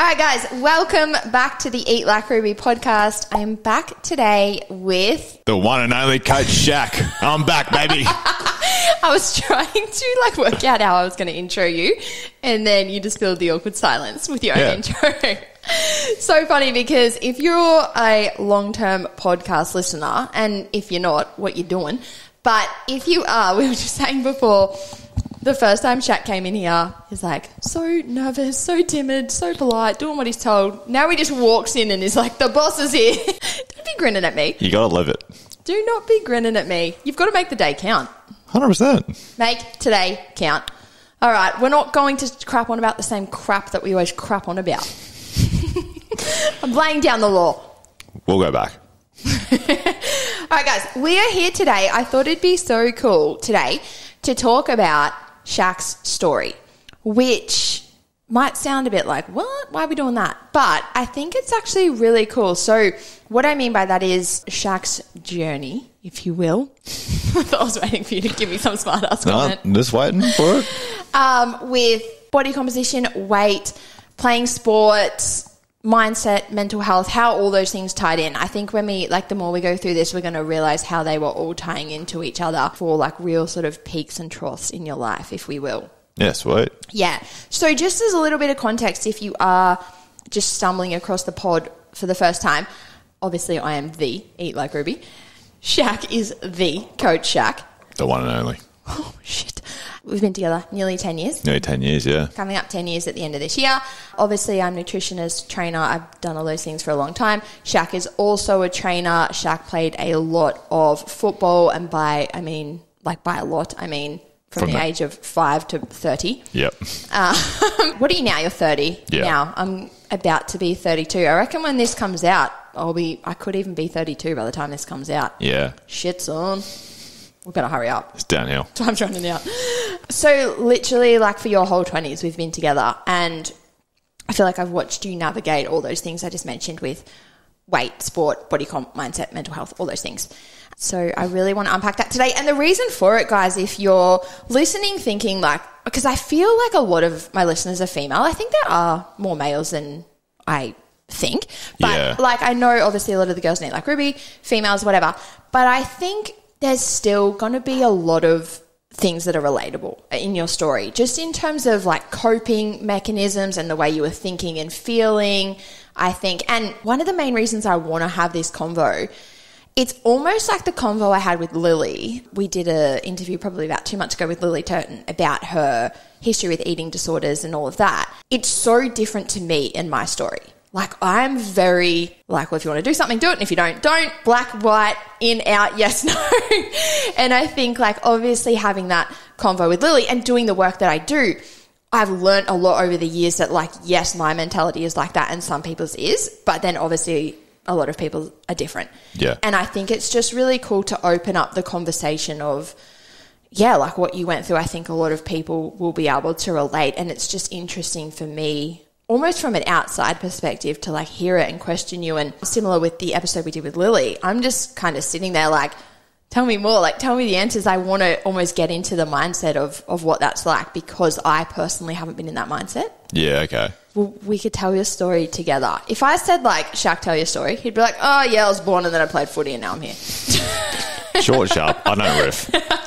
All right, guys, welcome back to the Eat Like Ruby podcast. I am back today with... the one and only Coach Shaq. I'm back, baby. I was trying to work out how I was going to intro you, and then you just filled the awkward silence with your own intro. So funny, because if you're a long-term podcast listener, and if you're not, what you're doing, but if you are, we were just saying before... the first time Shaq came in here, he's like, so nervous, so timid, so polite, doing what he's told. Now he just walks in and is like, the boss is here. Don't be grinning at me. You got to live it. Do not be grinning at me. You've got to make the day count. 100%. Make today count. All right, we're not going to crap on about the same crap that we always crap on about. I'm laying down the law. We'll go back. All right, guys, we are here today. I thought it'd be so cool today to talk about Shaq's story, which might sound a bit like, what? Why are we doing that? But I think it's actually really cool. So what I mean by that is Shaq's journey, if you will. I thought I was waiting for you to give me some smart ass comment. I'm just waiting for it. With body composition, weight, playing sports, mindset, mental health, how all those things tied in. I think when we, the more we go through this, we're going to realize how they were all tying into each other for real sort of peaks and troughs in your life, if we will. Yeah, sweet. Yeah. So just as a little bit of context, if you are just stumbling across the pod for the first time, obviously I am the Eat Like Ruby. Shaq is the Coach Shaq. The one and only. Oh, shit. We've been together nearly 10 years. Nearly 10 years, yeah. Coming up 10 years at the end of this year. Obviously, I'm a nutritionist, trainer. I've done all those things for a long time. Shaq is also a trainer. Shaq played a lot of football, and by a lot, I mean from the age of 5 to 30. Yep. What are you now? You're 30 Yeah. now. I'm about to be 32. I reckon when this comes out, I could even be 32 by the time this comes out. Yeah. Shit's on. We better hurry up. It's downhill. Time's running out. So literally, for your whole 20s, we've been together, and I feel like I've watched you navigate all those things I just mentioned with weight, sport, body comp, mindset, mental health, all those things. So I really want to unpack that today. And the reason for it, guys, if you're listening thinking because I feel like a lot of my listeners are female. I think there are more males than I think. But yeah. I know obviously a lot of the girls in Eat Like Ruby, females, whatever. But I think there's still going to be a lot of things that are relatable in your story, just in terms of coping mechanisms and the way you were thinking and feeling, I think. And one of the main reasons I want to have this convo, it's almost like the convo I had with Lily. We did an interview probably about 2 months ago with Lily Turton about her history with eating disorders and all of that. It's so different to me and my story. I'm very well, if you want to do something, do it. And if you don't. Black, white, in, out, yes, no. And I think obviously having that convo with Lily and doing the work that I do, I've learned a lot over the years that yes, my mentality is like that and some people's is, but then obviously a lot of people are different. Yeah. And I think it's just really cool to open up the conversation of, what you went through. I think a lot of people will be able to relate, and it's just interesting for me almost from an outside perspective to hear it and question you. And similar with the episode we did with Lily, I'm just kind of sitting there tell me more, tell me the answers. I want to almost get into the mindset of what that's like, because I personally haven't been in that mindset. Yeah, okay. Well, we could tell your story together. If I said Shaq, tell your story, he'd be like, oh yeah, I was born and then I played footy and now I'm here. Short, sharp, I know riff.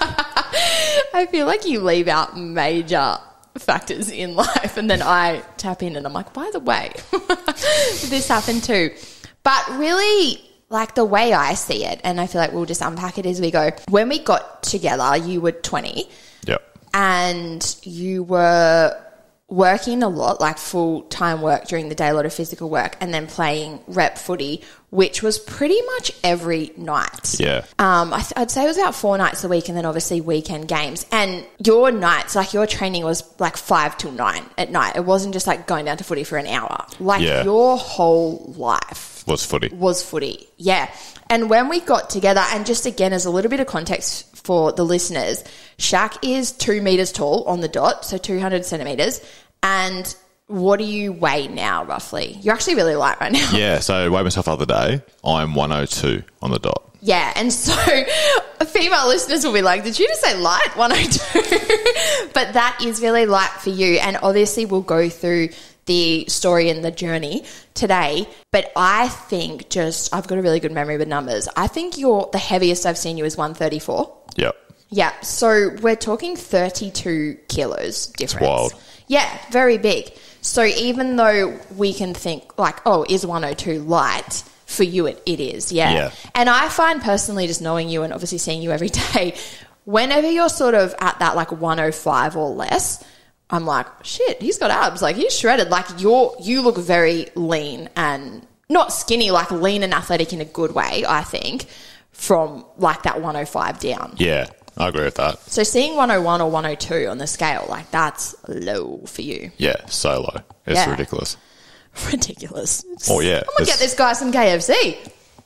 I feel like you leave out major factors in life, and then I tap in and I'm like, by the way, this happened too. But really, the way I see it, and I feel like we'll just unpack it as we go. When we got together, you were 20. Yep. And you were working a lot, full-time work during the day, a lot of physical work, and then playing rep footy, which was pretty much every night. Yeah. I'd say it was about 4 nights a week, and then obviously weekend games. And your nights, your training was 5 till 9 at night. It wasn't just going down to footy for an hour. Your whole life was footy. Yeah. And when we got together, and just again as a little bit of context for the listeners, Shaq is 2 meters tall on the dot, so 200 centimeters. And what do you weigh now, roughly? You're actually really light right now. Yeah, so I weighed myself the other day. I'm 102 on the dot. Yeah, and so female listeners will be like, did you just say light? 102. But that is really light for you. And obviously we'll go through the story and the journey today. But I think I've got a really good memory with numbers. I think the heaviest I've seen you is 134. Yep. Yeah. So we're talking 32 kilos difference. It's wild. Yeah. Very big. So even though we can think like, oh, is 102 light? For you, it is. Yeah. And I find personally, just knowing you and obviously seeing you every day, whenever you're sort of at that like 105 or less, I'm like, shit, he's got abs. Like, he's shredded. Like, you look very lean and not skinny, like lean and athletic in a good way, I think, from like that 105 down. Yeah, I agree with that. So seeing 101 or 102 on the scale, like, that's low for you. Yeah, so low. It's ridiculous. Ridiculous. Oh, yeah. I'm going to get this guy some KFC.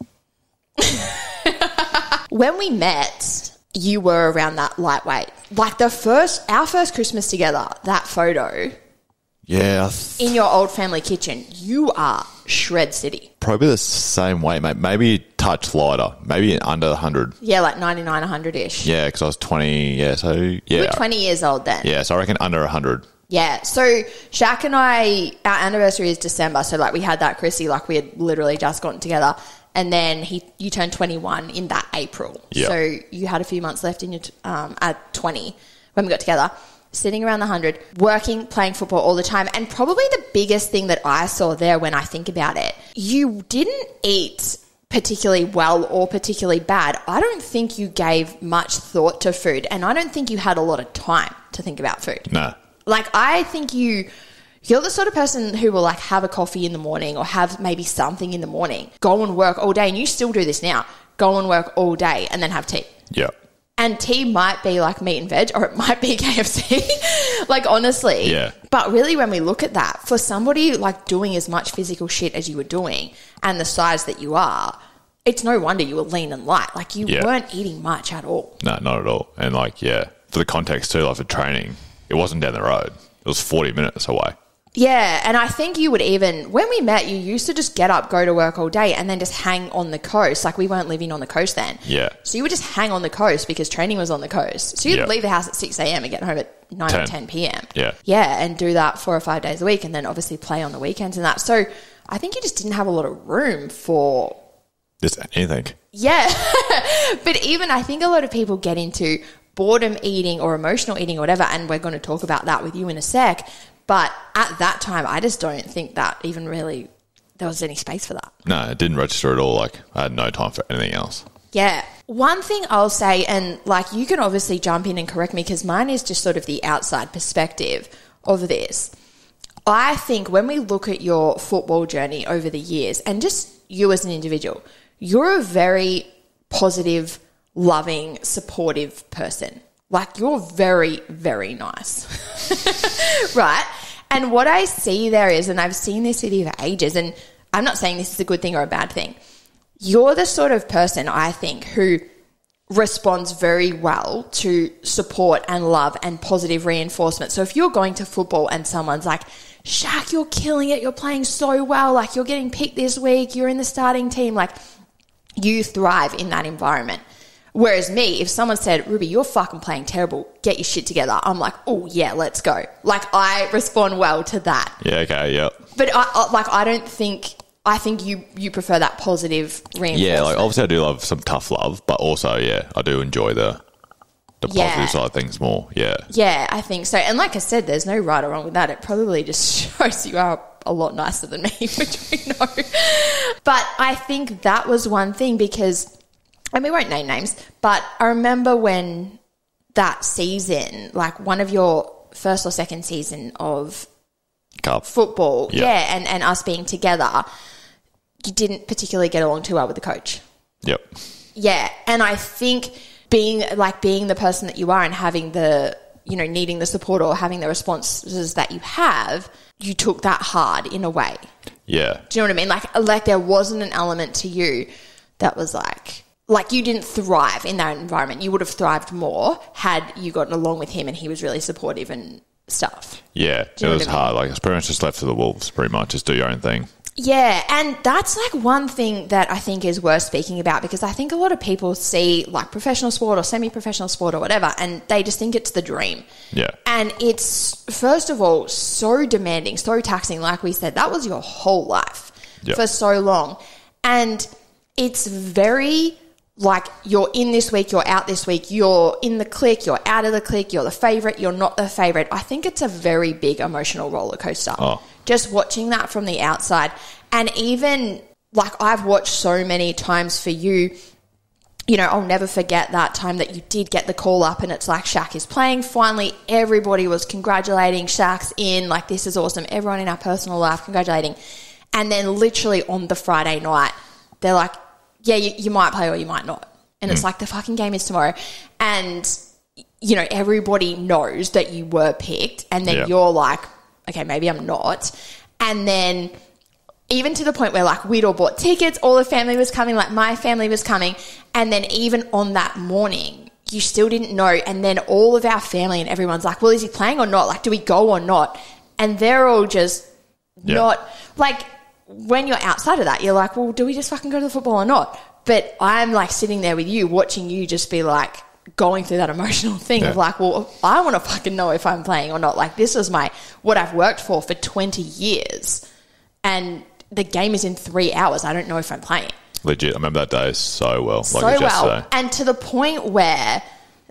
When we met, you were around that lightweight. Like our first Christmas together, that photo. Yeah. In your old family kitchen, you are shred city. Probably the same weight, mate. Maybe a touch lighter. Maybe under 100. Yeah, like 99, 100-ish. Yeah, because I was 20. Yeah, so yeah. You were 20 years old then. Yeah, so I reckon under 100. Yeah, so Shaq and I, our anniversary is December, so like we had that Chrissy, like we had literally just gotten together, and then you turned 21 in that April. Yep. So you had a few months left in your at 20 when we got together, sitting around the 100, working, playing football all the time, and probably the biggest thing that I saw there when I think about it, you didn't eat particularly well or particularly bad. I don't think you gave much thought to food, and I don't think you had a lot of time to think about food. No. Like, I think you're the sort of person who will, like, have a coffee in the morning or have maybe something in the morning, go and work all day, and you still do this now, go and work all day and then have tea. Yeah. And tea might be, like, meat and veg, or it might be KFC, like, honestly. Yeah. But really, when we look at that, for somebody, like, doing as much physical shit as you were doing and the size that you are, it's no wonder you were lean and light. Like, you weren't eating much at all. No, not at all. And, like, yeah, for the context too, like, for training, it wasn't down the road. It was 40 minutes away. Yeah, and I think you would even, when we met, you used to just get up, go to work all day, and then just hang on the coast. Like, we weren't living on the coast then. Yeah. So you would just hang on the coast because training was on the coast. So you'd leave the house at 6 a.m. and get home at 9 or 10 p.m. Yeah. Yeah, and do that 4 or 5 days a week, and then obviously play on the weekends and that. So I think you just didn't have a lot of room for... Just anything. Yeah. But even I think a lot of people get into boredom eating or emotional eating or whatever, and we're going to talk about that with you in a sec. But at that time, I just don't think that even really there was any space for that. No, it didn't register at all. Like, I had no time for anything else. Yeah. One thing I'll say, and like you can obviously jump in and correct me because mine is just sort of the outside perspective of this. I think when we look at your football journey over the years and just you as an individual, you're a very positive, loving, supportive person. Like, you're very, very nice. Right? And what I see there is, and I've seen this with you for ages, and I'm not saying this is a good thing or a bad thing. You're the sort of person, I think, who responds very well to support and love and positive reinforcement. So if you're going to football and someone's like, Shaq, you're killing it, you're playing so well, like you're getting picked this week, you're in the starting team, like you thrive in that environment. Whereas me, if someone said, Ruby, you're fucking playing terrible, get your shit together, I'm like, oh yeah, let's go. Like, I respond well to that. Yeah, okay, yeah. But I think you prefer that positive reinforcement. Yeah, like obviously I do love some tough love, but also, yeah, I do enjoy the positive side of things more, yeah. Yeah, I think so. And like I said, there's no right or wrong with that. It probably just shows you are a lot nicer than me, which we know. But I think that was one thing because... and we won't name names, but I remember when that season, like one of your first or second season of Cup football, and us being together, you didn't particularly get along too well with the coach. Yep. Yeah, and I think being the person that you are and having the, needing the support or having the responses that you have, you took that hard in a way. Yeah. Do you know what I mean? Like there wasn't an element to you that was like you didn't thrive in that environment. You would have thrived more had you gotten along with him and he was really supportive and stuff. Yeah, it was hard. Like, it's pretty much just left to the wolves, pretty much. Just do your own thing. Yeah, and that's like one thing that I think is worth speaking about, because I think a lot of people see like professional sport or semi-professional sport or whatever, and they just think it's the dream. Yeah. And it's, first of all, so demanding, so taxing. Like we said, that was your whole life for so long. And it's very like, you're in this week, you're out this week, you're in the clique, you're out of the clique, you're the favourite, you're not the favourite. I think it's a very big emotional roller coaster. Oh. Just watching that from the outside. And even, like, I've watched so many times for you, you know, I'll never forget that time that you did get the call up and it's like, Shaq is playing. Finally, everybody was congratulating, Shaq's in, like, this is awesome. Everyone in our personal life congratulating. And then literally on the Friday night, they're like, yeah, you might play or you might not. And it's like, the fucking game is tomorrow. And, you know, everybody knows that you were picked. And then you're like, okay, maybe I'm not. And then even to the point where, like, we'd all bought tickets, all the family was coming, like, my family was coming. And then even on that morning, you still didn't know. And then all of our family and everyone's like, well, is he playing or not? Like, do we go or not? And they're all just not, like, when you're outside of that, you're like, well, do we just fucking go to the football or not? But I'm like sitting there with you, watching you just be like going through that emotional thing of like, well, I want to fucking know if I'm playing or not. Like, this is what I've worked for 20 years, and the game is in 3 hours. I don't know if I'm playing. Legit. I remember that day so well. So well. Yesterday. And to the point where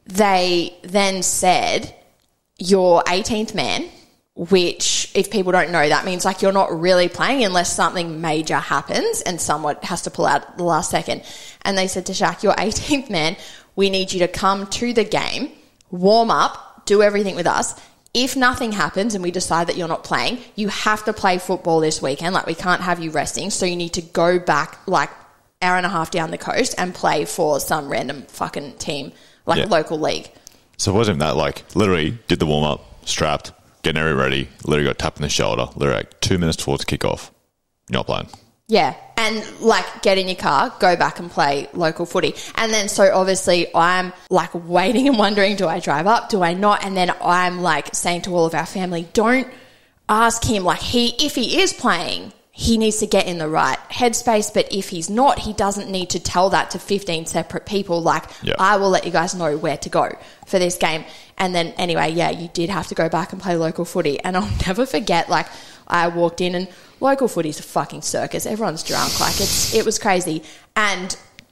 they then said, you're 18th man, which, if people don't know, that means like you're not really playing unless something major happens and someone has to pull out the last second. And they said to Shaq, you're 18th man. We need you to come to the game, warm up, do everything with us. If nothing happens and we decide that you're not playing, you have to play football this weekend. Like, we can't have you resting. So you need to go back like hour and a half down the coast and play for some random fucking team, like a local league. So it wasn't that, like, literally did the warm up, strapped, getting everything ready, literally got tapped in the shoulder, literally like 2 minutes towards kickoff. You're not playing. Yeah. And like, get in your car, go back and play local footy. And then so obviously I'm like waiting and wondering, do I drive up? Do I not? And then I'm like saying to all of our family, don't ask him. Like, if he is playing, he needs to get in the right headspace. But if he's not, he doesn't need to tell that to 15 separate people. Like, I will let you guys know where to go for this game. And then anyway, you did have to go back and play local footy. And I'll never forget, like, I walked in and local footy's a fucking circus. Everyone's drunk. Like, it was crazy. And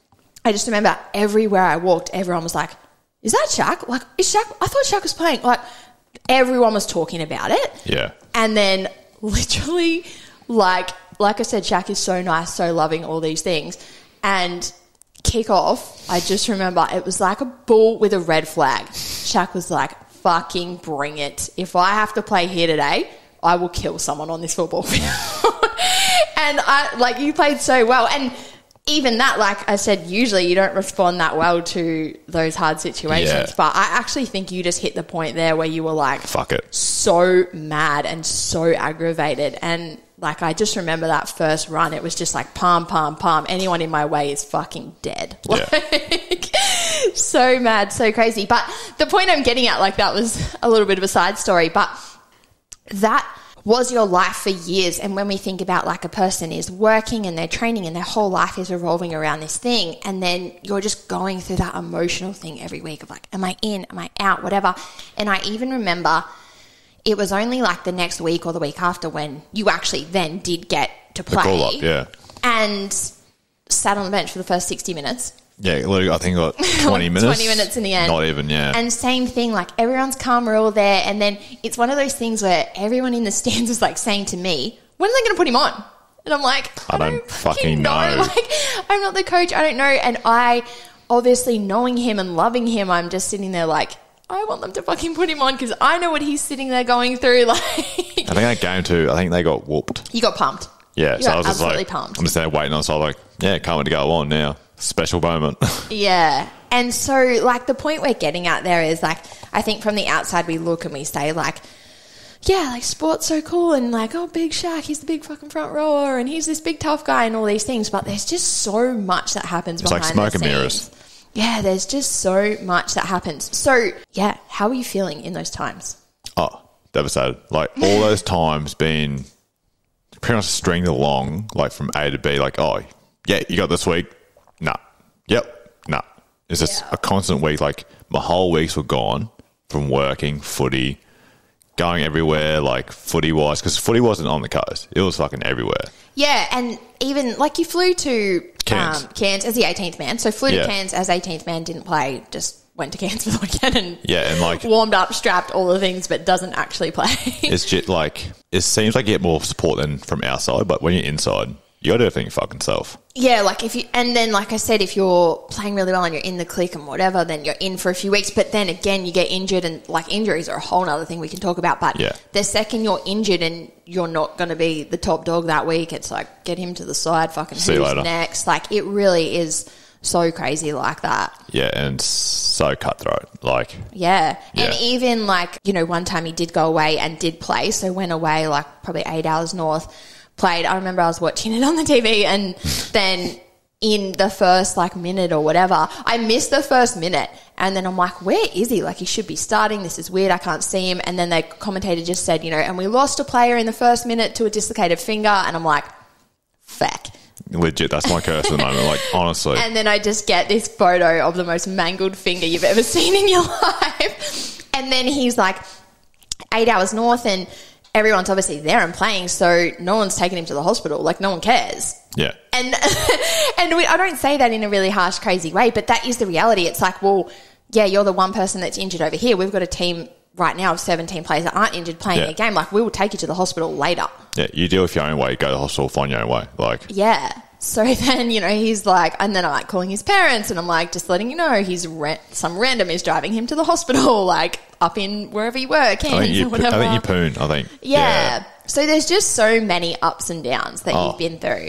I just remember everywhere I walked, everyone was like, is that Shaq? Like, is Shaq? I thought Shaq was playing. Like, everyone was talking about it. Yeah. And then literally, like I said, Shaq is so nice, so loving, all these things. And kick off, I just remember it was like a bull with a red flag. Shaq was like, fucking bring it. If I have to play here today, I will kill someone on this football field. And you played so well. And even that, like I said, usually you don't respond that well to those hard situations. Yeah. But I actually think you just hit the point there where you were like, fuck it, so mad and so aggravated. And like, I just remember that first run, it was just like palm, palm, palm. Anyone in my way is fucking dead. Yeah. Like, so mad, so crazy. But the point I'm getting at, like, that was a little bit of a side story, but that was your life for years. And when we think about, like, a person is working and they're training and their whole life is revolving around this thing, and then you're just going through that emotional thing every week of like, am I in, am I out, whatever. And I even remember it was only like the next week or the week after when you actually then did get to play. The call up, yeah. And sat on the bench for the first 60 minutes. Yeah, I think got 20 minutes. 20 minutes in the end. Not even, yeah. And same thing, like, everyone's calm, we're all there. And then it's one of those things where everyone in the stands was like saying to me, when are they going to put him on? And I'm like, I don't fucking know. Like, I'm not the coach, I don't know. And I, obviously knowing him and loving him, I'm just sitting there like, I want them to fucking put him on because I know what he's sitting there going through. Like, I think that game too, I think they got whooped. You got pumped. Yeah, so I was just like, pumped. I'm just there waiting on, so I was like, yeah, can't wait to go on now. Special moment. Yeah. And so, like, the point we're getting at there is, like, I think from the outside we look and we say, like, yeah, like, sport's so cool and, like, oh, Big Shaq, he's the big fucking front rower and he's this big tough guy and all these things. But there's just so much that happens behind the scenes. It's like smoke and mirrors. Yeah, there's just so much that happens. So, yeah, how are you feeling in those times? Oh, devastated. Like, all those times being pretty much stringed along, like from A to B, like, oh, yeah, you got this week? Nah. Yep. Nah. It's just a constant week. Like, my whole weeks were gone from working, footy, going everywhere, like, footy-wise, because footy wasn't on the coast. It was fucking everywhere. Yeah, and even, like, you flew to Cairns as the 18th man. So flew to Cairns as 18th man, didn't play, just went to Cairns for the weekend and like, warmed up, strapped, all the things, but doesn't actually play. It's just, like, it seems like you get more support than from outside, but when you're inside, you got to do everything fucking self. Yeah, like if you, and then like I said, if you're playing really well and you're in the click and whatever, then you're in for a few weeks. But then again, you get injured, and like injuries are a whole other thing we can talk about. But the second you're injured and you're not going to be the top dog that week, it's like, get him to the side, fucking see you who's later. Next. Like, it really is so crazy like that. Yeah, and so cutthroat. Like, yeah. And even like, you know, one time he did go away and did play, so went away like probably 8 hours north, played. I remember I was watching it on the TV, and then in the first like minute or whatever, I missed the first minute, and then I'm like, where is he? Like, he should be starting. This is weird. I can't see him. And then the commentator just said, you know, and we lost a player in the first minute to a dislocated finger, and I'm like, fuck. Legit, that's my curse at the moment, like, honestly. And then I just get this photo of the most mangled finger you've ever seen in your life. And then he's like 8 hours north, and everyone's obviously there and playing, so no one's taking him to the hospital. Like, no one cares. Yeah. And I don't say that in a really harsh, crazy way, but that is the reality. It's like, well, yeah, you're the one person that's injured over here. We've got a team right now of 17 players that aren't injured playing a game. Like, we will take you to the hospital later. Yeah, you deal with your own way. Go to the hospital, find your own way. Like, yeah. So then, you know, he's like, and then I'm like calling his parents, and I'm like, just letting you know, some random is driving him to the hospital, like up in wherever you were, Cairns or whatever. I think you poon, I think. Yeah. So there's just so many ups and downs that you've been through.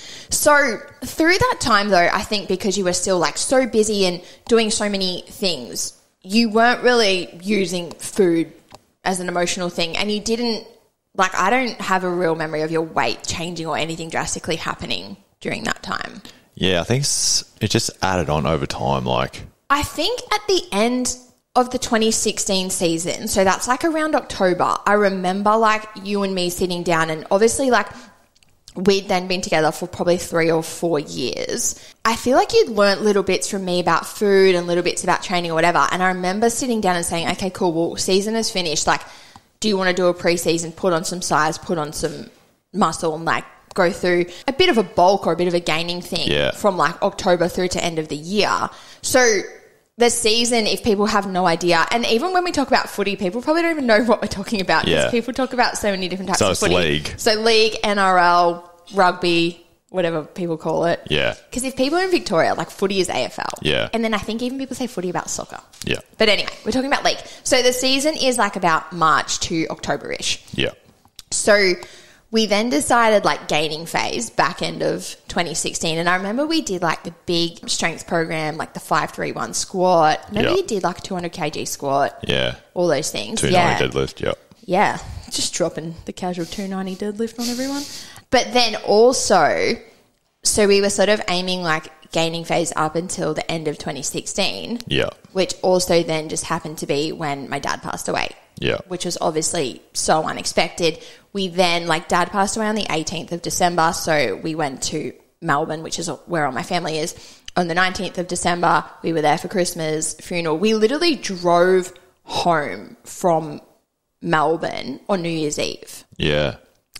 So through that time, though, I think because you were still like so busy and doing so many things, you weren't really using food as an emotional thing, and you didn't, like, I don't have a real memory of your weight changing or anything drastically happening during that time. Yeah, I think it just added on over time. Like, I think at the end of the 2016 season, so that's like around October, I remember like you and me sitting down, and obviously like we'd then been together for probably 3 or 4 years. I feel like you'd learnt little bits from me about food and little bits about training or whatever. And I remember sitting down and saying, okay, cool, well, season is finished. Like, do you want to do a pre-season, put on some size, put on some muscle, and like go through a bit of a bulk or a bit of a gaining thing from like October through to end of the year. So the season, if people have no idea, and even when we talk about footy, people probably don't even know what we're talking about, because people talk about so many different types of footy. League. So league, NRL, rugby, whatever people call it. Yeah. Because if people are in Victoria, like footy is AFL. Yeah. And then I think even people say footy about soccer. Yeah. But anyway, we're talking about league. So the season is like about March to October-ish. Yeah. So we then decided like gaining phase back end of 2016. And I remember we did like the big strength program, like the 5-3-1 squat. Maybe you did like a 200 kg squat. Yeah. All those things. 290 deadlift, yep. Yeah. Just dropping the casual 290 deadlift on everyone. But then also, so we were sort of aiming like gaining phase up until the end of 2016. Yeah. Which also then just happened to be when my dad passed away. Yeah. Which was obviously so unexpected. We then, like, Dad passed away on the 18th of December, so we went to Melbourne, which is where all my family is. On the 19th of December, we were there for Christmas, funeral. We literally drove home from Melbourne on New Year's Eve. Yeah.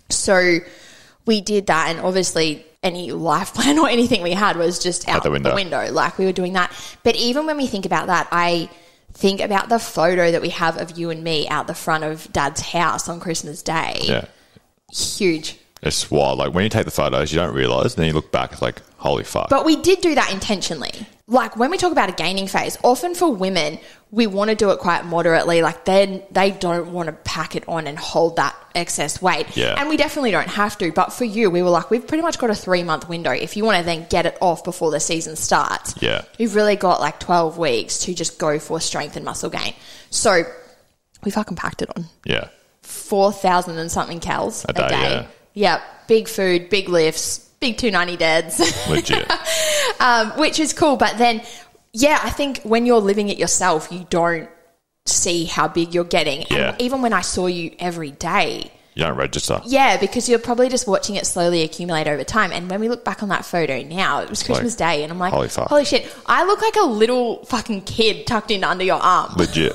So we did that, and obviously any life plan or anything we had was just out the window. Like, we were doing that. But even when we think about that, I think about the photo that we have of you and me out the front of Dad's house on Christmas Day. Yeah. Huge. It's wild. Like, when you take the photos, you don't realise, and then you look back, it's like, holy fuck. But we did do that intentionally. Like, when we talk about a gaining phase, often for women, we want to do it quite moderately. Like, then they don't want to pack it on and hold that excess weight. Yeah. And we definitely don't have to. But for you, we were like, we've pretty much got a 3-month window. If you want to then get it off before the season starts, you've really got like 12 weeks to just go for strength and muscle gain. So we fucking packed it on. Yeah. 4,000 and something calories a day. Yeah. Yeah. Big food, big lifts, big 290 deads. Legit. Which is cool. But then, I think when you're living it yourself, you don't see how big you're getting. Yeah. And even when I saw you every day, You don't register. Yeah, because you're probably just watching it slowly accumulate over time. And when we look back on that photo now, it was Christmas Day, and I'm like, holy shit, I look like a little fucking kid tucked in under your arm. Legit.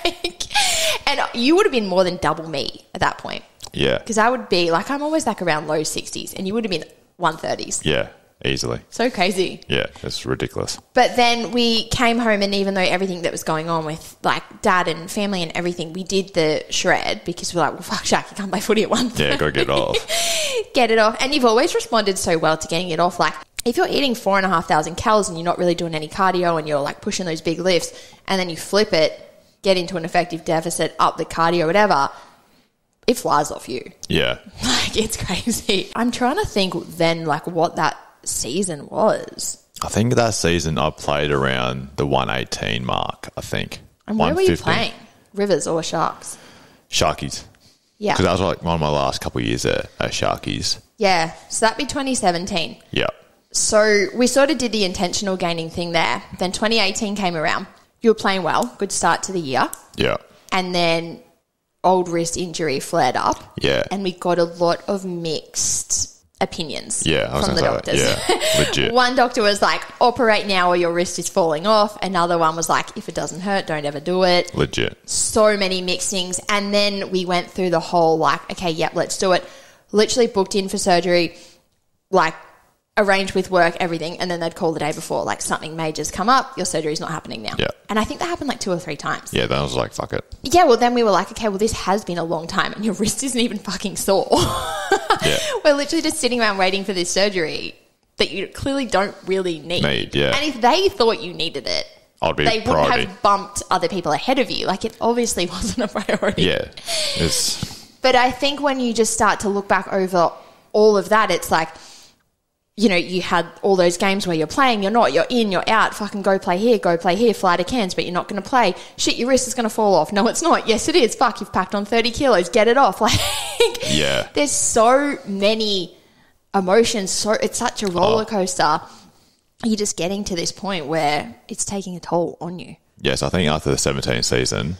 And you would have been more than double me at that point. Yeah. Because I would be, like, I'm always like around low 60s, and you would have been 130s. Yeah, easily. So crazy. Yeah, it's ridiculous. But then we came home, and even though everything that was going on with, like, dad and family and everything, we did the shred because we're like, well, fuck, Shaq, you can't play footy at 1:30. Yeah, got to get it off. Get it off. And you've always responded so well to getting it off. Like, if you're eating 4,500 calories and you're not really doing any cardio and you're, like, pushing those big lifts, and then you flip it, get into an effective deficit, up the cardio, whatever, it flies off you. Yeah. Like, it's crazy. I'm trying to think then, like, what that season was. I think that season I played around the 118 mark, I think. And where were you playing? Rivers or Sharks? Sharkies. Yeah. Because that was like one of my last couple of years at Sharkies. Yeah. So that'd be 2017. Yeah. So we sort of did the intentional gaining thing there. Then 2018 came around. You were playing well. Good start to the year. Yeah. And then old wrist injury flared up. Yeah. And we got a lot of mixed opinions from the doctors. Yeah, legit. One doctor was like, operate now or your wrist is falling off. Another one was like, if it doesn't hurt, don't ever do it. Legit. So many mixed things. And then we went through the whole like, okay, yep, let's do it. Literally booked in for surgery, like arranged with work, everything. And then they'd call the day before, like something major's come up, your surgery's not happening now. Yeah. And I think that happened like 2 or 3 times. Yeah, then I was like, fuck it. Yeah, well, then we were like, okay, well, this has been a long time and your wrist isn't even fucking sore. Yeah. We're literally just sitting around waiting for this surgery that you clearly don't really need. Yeah. And if they thought you needed it, they wouldn't have bumped other people ahead of you. Like, it obviously wasn't a priority. Yeah. But I think when you just start to look back over all of that, it's like, you know, you had all those games where you're playing, you're not, you're in, you're out, fucking go play here, fly to Cairns, but you're not going to play. Shit, your wrist is going to fall off. No, it's not. Yes, it is. Fuck, you've packed on 30 kilos. Get it off. Like, yeah. There's so many emotions. So it's such a roller coaster. You're just getting to this point where it's taking a toll on you. Yes, I think after the 17th season,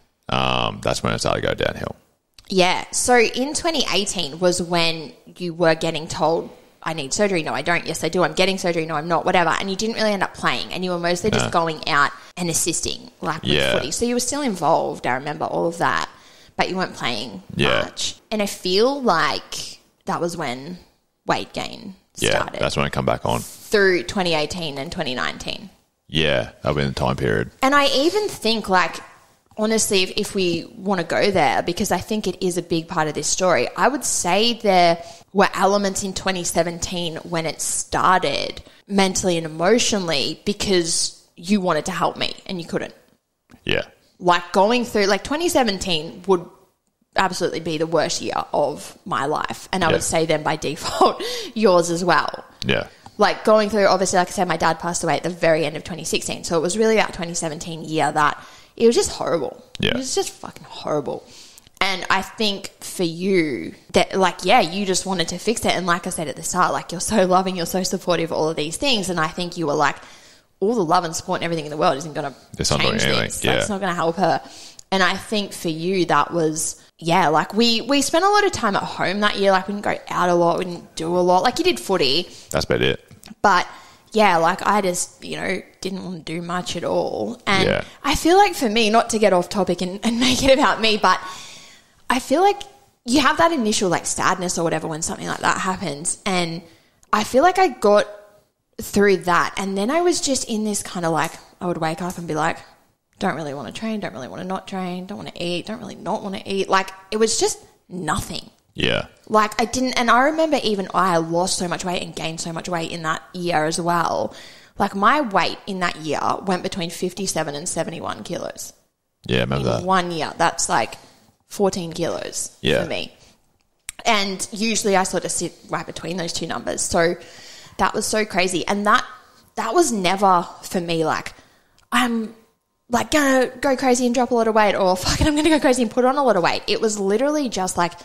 that's when it started to go downhill. Yeah. So in 2018 was when you were getting told, I need surgery. No, I don't. Yes, I do. I'm getting surgery. No, I'm not. Whatever. And you didn't really end up playing, and you were mostly just going out and assisting, like with footy. So you were still involved. I remember all of that, but you weren't playing much. And I feel like that was when weight gain started. Yeah, that's when I come back on through 2018 and 2019. Yeah, that was in the time period. And I even think, like, honestly, if we want to go there, because I think it is a big part of this story, I would say there were elements in 2017 when it started mentally and emotionally because you wanted to help me and you couldn't. Yeah. Like going through, like 2017 would absolutely be the worst year of my life. And I would say then by default, yours as well. Yeah. Like going through, obviously, like I said, my dad passed away at the very end of 2016. So it was really that 2017 year that it was just horrible. Yeah. It was just fucking horrible. And I think for you, that, like, yeah, you just wanted to fix it. And like I said at the start, like, you're so loving, you're so supportive of all of these things. And I think you were like, all the love and support and everything in the world isn't going to change things. Like, it's not going to help her. And I think for you, that was, yeah, like we spent a lot of time at home that year. Like, we didn't go out a lot. We didn't do a lot. Like, you did footy. That's about it. But yeah, like I just, you know, didn't want to do much at all. And I feel like for me, not to get off topic and make it about me, but I feel like you have that initial like sadness or whatever when something like that happens. And I feel like I got through that. And then I was just in this kind of like, I would wake up and be like, don't really want to train, don't really want to not train, don't want to eat, don't really not want to eat. Like, it was just nothing. Yeah. Like, I didn't, and I remember even I lost so much weight and gained so much weight in that year as well. Like, my weight in that year went between 57 and 71 kilos. Yeah, I remember that. 1 year. That's like 14 kilos for me. And usually I sort of sit right between those two numbers. So that was so crazy. And that was never for me like, I'm like going to go crazy and drop a lot of weight, or fucking I'm going to go crazy and put on a lot of weight. It was literally just like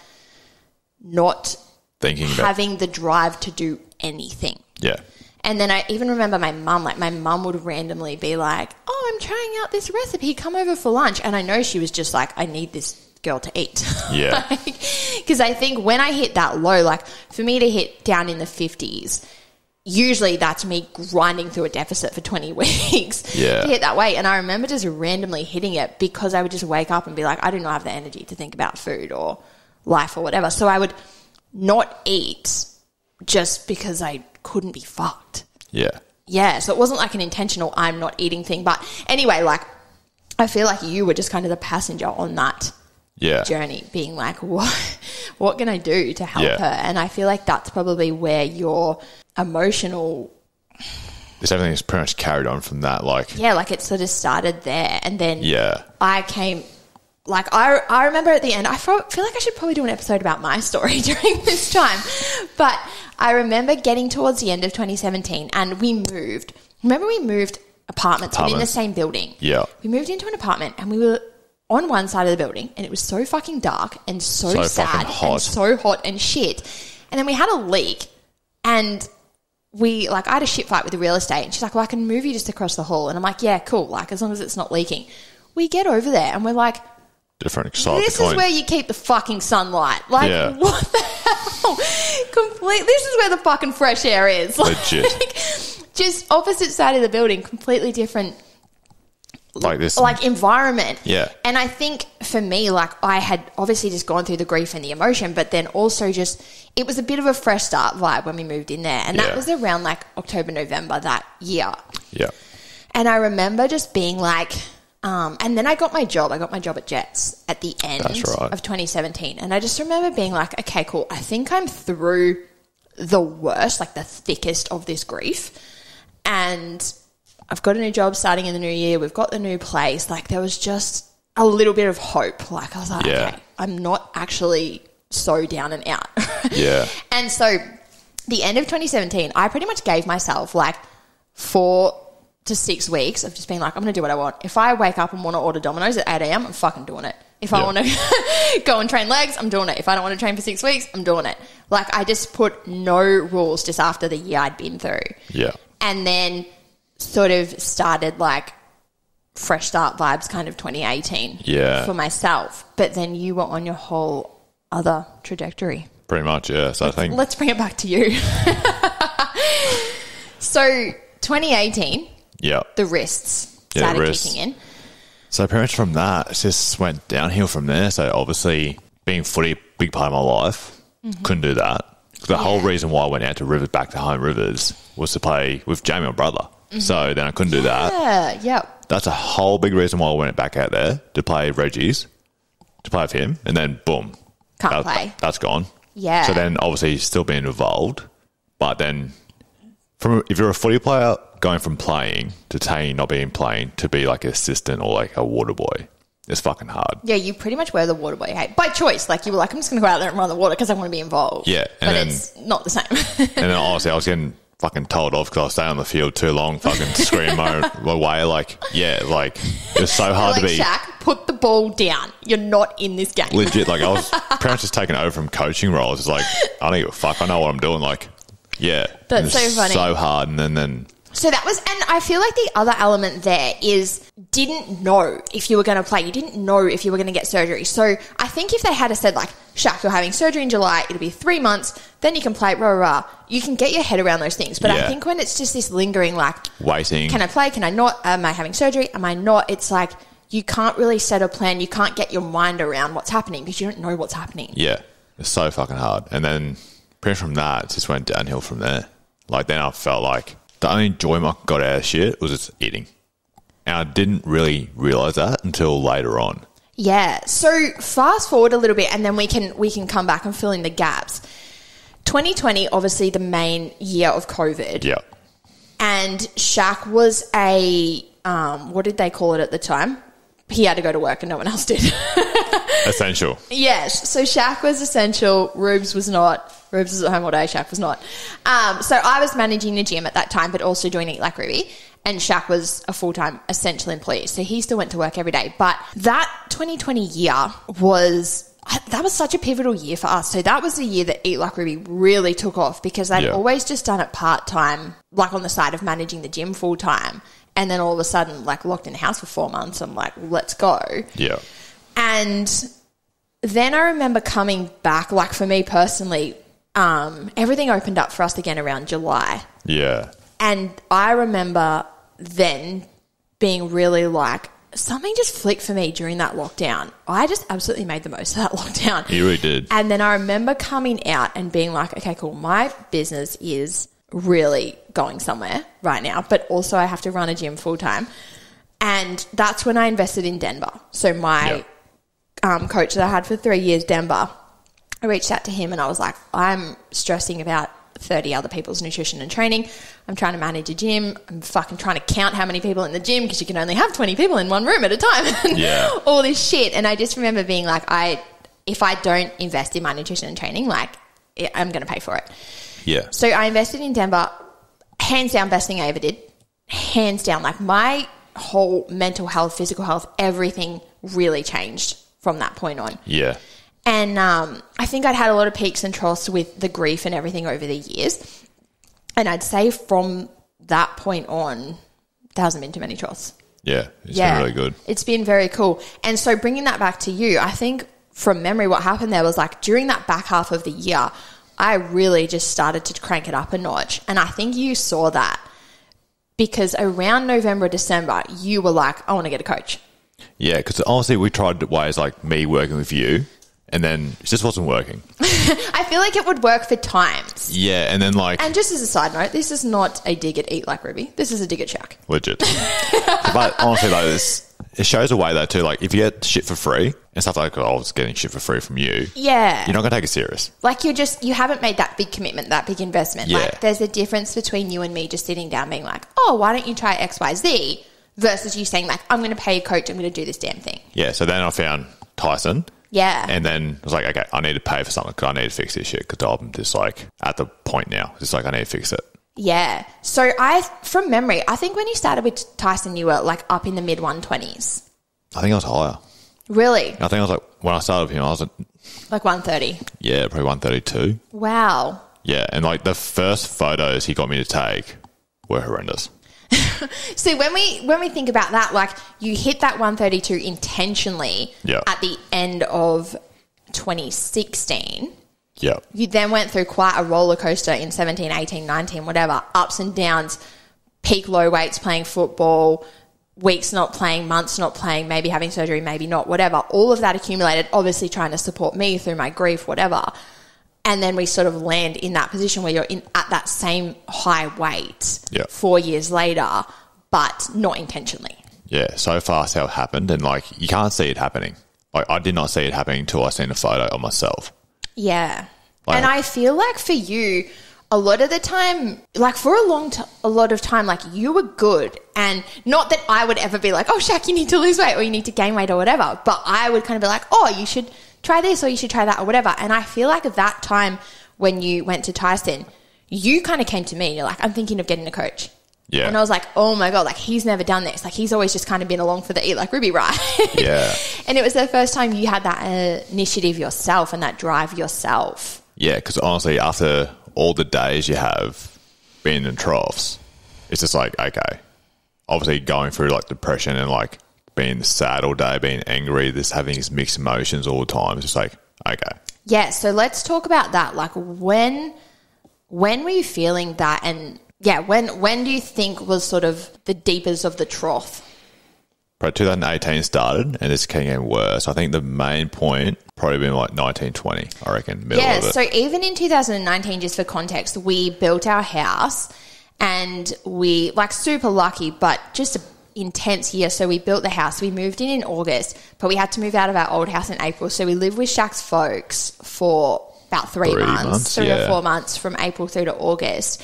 not having the drive to do anything. Yeah. And then I even remember my mum would randomly be like, oh, I'm trying out this recipe, come over for lunch. And I know she was just like, I need this girl to eat. Yeah. Because I think when I hit that low, like for me to hit down in the 50s, usually that's me grinding through a deficit for 20 weeks to hit that weight. And I remember just randomly hitting it because I would just wake up and be like, I do not have the energy to think about food or life or whatever. So I would not eat just because I couldn't be fucked. Yeah. Yeah. So it wasn't like an intentional I'm not eating thing. But anyway, like I feel like you were just kind of the passenger on that journey, being like, what can I do to help her? And I feel like that's probably where your emotional... Just everything is pretty much carried on from that. Like it sort of started there. And then I came... Like, I remember at the end, I feel like I should probably do an episode about my story during this time. But I remember getting towards the end of 2017 and we moved. Remember we moved apartments. But in the same building. Yeah. We moved into an apartment and we were on one side of the building and it was so fucking dark and so sad and so hot and shit. And then we had a leak and I had a shit fight with the real estate and she's like, well, I can move you just across the hall. And I'm like, yeah, cool. Like, as long as it's not leaking. We get over there and we're like, different side this of the coin. Is where you keep the fucking sunlight. Like, what the hell? This is where the fucking fresh air is. Legit. Like, just opposite side of the building, completely different environment. Yeah. And I think for me, like I had obviously just gone through the grief and the emotion, but then also just it was a bit of a fresh start vibe when we moved in there. And that was around like October, November that year. Yeah. And I remember just being like, and then I got my job. I got my job at Jets at the end of 2017. And I just remember being like, okay, cool. I think I'm through the worst, like the thickest of this grief. And I've got a new job starting in the new year. We've got the new place. Like there was just a little bit of hope. Like I was like, okay, I'm not actually so down and out. Yeah. And so the end of 2017, I pretty much gave myself like 4 to 6 weeks of just being like, I'm going to do what I want. If I wake up and want to order Domino's at 8 a.m, I'm fucking doing it. If I want to go and train legs, I'm doing it. If I don't want to train for 6 weeks, I'm doing it. Like I just put no rules just after the year I'd been through. Yeah. And then sort of started like fresh start vibes kind of 2018 for myself. But then you were on your whole other trajectory. Pretty much, yeah. So I think... Let's bring it back to you. So 2018, the wrists started kicking in. So pretty much from that, it just went downhill from there. So obviously being footy, big part of my life, couldn't do that. The whole reason why I went out to Rivers, back to home Rivers, was to play with Jamie, my brother. So then I couldn't do that. Yeah, yep. That's a whole big reason why I went back out there to play Reggie's, to play with him, and then boom. Can't play. That's gone. Yeah. So then obviously still being involved, but then if you're a footy player, going from playing to not being playing to be like an assistant or like a water boy, it's fucking hard. Yeah, you pretty much were the water boy, hey? By choice. Like you were like, I'm just going to go out there and run the water because I want to be involved. Yeah. But it's not the same. And then honestly, I was getting fucking told off because I was staying on the field too long, fucking screaming my way. Like, it's so hard to be. Shaq, put the ball down. You're not in this game. Legit, like I was pretty much just taking over from coaching roles. It's like, I don't give a fuck. I know what I'm doing. Like, That's so funny. So hard. And then so that was, and I feel like the other element there is didn't know if you were going to play. You didn't know if you were going to get surgery. So I think if they had said like, Shaq, you're having surgery in July, it'll be 3 months, then you can play, you can get your head around those things. But I think when it's just this lingering like, waiting, can I play? Can I not? Am I having surgery? Am I not? It's like, you can't really set a plan. You can't get your mind around what's happening because you don't know what's happening. Yeah. It's so fucking hard. And then pretty much from that, it just went downhill from there. Like then I felt like the only enjoyment I got out of shit was just eating. And I didn't really realise that until later on. Yeah. So fast forward a little bit and then we can come back and fill in the gaps. 2020, obviously the main year of COVID. Yeah. And Shaq was a, what did they call it at the time? He had to go to work and no one else did. Essential. Yes. So Shaq was essential. Rubes was not. Rubes was at home all day. Shaq was not. So I was managing the gym at that time, but also doing Eat Like Ruby. And Shaq was a full-time essential employee. So he still went to work every day. But that 2020 year was such a pivotal year for us. So that was the year that Eat Like Ruby really took off because they'd always just done it part-time, like on the side of managing the gym full-time. And then all of a sudden, like locked in the house for 4 months, I'm like, let's go. Yeah. And then I remember coming back, like for me personally, everything opened up for us again around July. Yeah. And I remember then being really like, something just flicked for me during that lockdown. I just absolutely made the most of that lockdown. You really did. And then I remember coming out and being like, okay, cool, my business is really going somewhere right now, but also I have to run a gym full time. And that's when I invested in Denver. So my coach that I had for 3 years, Denver, I reached out to him and I was like, I'm stressing about 30 other people's nutrition and training. I'm trying to manage a gym. I'm fucking trying to count how many people in the gym because you can only have 20 people in one room at a time. Yeah. All this shit. And I just remember being like, if I don't invest in my nutrition and training, like I'm going to pay for it. Yeah. So I invested in Denver. Hands down, best thing I ever did. Hands down. Like my whole mental health, physical health, everything really changed from that point on. Yeah. And I think I'd had a lot of peaks and troughs with the grief and everything over the years. And I'd say from that point on, there hasn't been too many troughs. Yeah. It's been really good. It's been very cool. And so bringing that back to you, I think from memory what happened there was like during that back half of the year, I really just started to crank it up a notch. And I think you saw that because around November, December, you were like, I want to get a coach. Yeah, because honestly, we tried ways like me working with you, and then it just wasn't working. I feel like it would work for times. Yeah, and then like... And just as a side note, this is not a dig at Eat Like Ruby. This is a dig at Shaq. Legit. But honestly, though, it shows a way, though, too. Like, if you get shit for free and stuff like, I was getting shit for free from you. Yeah. You're not going to take it serious. Like, you haven't made that big commitment, that big investment. Yeah. Like, there's a difference between you and me just sitting down being like, oh, why don't you try X, Y, Z, versus you saying, like, I'm going to pay a coach, I'm going to do this damn thing. Yeah, so then I found Tyson. Yeah. And then I was like, okay, I need to pay for something because I need to fix this shit because I'm just like at the point now. It's like I need to fix it. Yeah. So from memory, I think when you started with Tyson, you were like up in the mid 120s. I think I was higher. Really? I think I was like, when I started with him, I was like 130. Yeah, probably 132. Wow. Yeah. And like the first photos he got me to take were horrendous. So when we think about that, like you hit that 132 intentionally at the end of 2016. Yeah. You then went through quite a roller coaster in 17, 18, 19, whatever, ups and downs, peak low weights, playing football, weeks not playing, months not playing, maybe having surgery, maybe not, whatever. All of that accumulated, obviously trying to support me through my grief, whatever. And then we sort of land in that position where you're at that same high weight 4 years later, but not intentionally. Yeah, so fast how it happened, and like you can't see it happening. Like I did not see it happening until I seen a photo of myself. Yeah. And I feel like for you, a lot of the time, like for a lot of time, like you were good. And not that I would ever be like, oh, Shaq, you need to lose weight or you need to gain weight or whatever. But I would kind of be like, oh, you should try this or you should try that or whatever. And I feel like at that time when you went to Tyson, you kind of came to me and you're like, I'm thinking of getting a coach. Yeah. And I was like, oh my God, like he's never done this. Like he's always just kind of been along for the Eat Like Ruby ride. Yeah. And it was the first time you had that initiative yourself and that drive yourself. Yeah, because honestly, after all the days you have been in troughs, it's just like, okay, obviously going through like depression and like being sad all day, being angry, just having these mixed emotions all the time. It's just like, okay. Yeah, so let's talk about that. Like when were you feeling that? And yeah, when do you think was sort of the deepest of the trough? Probably 2018 started and it's getting worse. I think the main point probably been like 1920, I reckon, middle of it. Yeah, so even in 2019, just for context, we built our house and we, like super lucky, but just an intense year. So we built the house. We moved in August, but we had to move out of our old house in April. So we lived with Shaq's folks for about 3 months, 3 or 4 months from April through to August.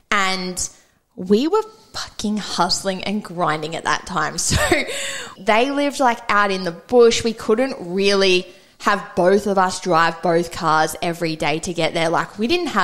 And we were fucking hustling and grinding at that time. So they lived like out in the bush. We couldn't really have both of us drive both cars every day to get there. Like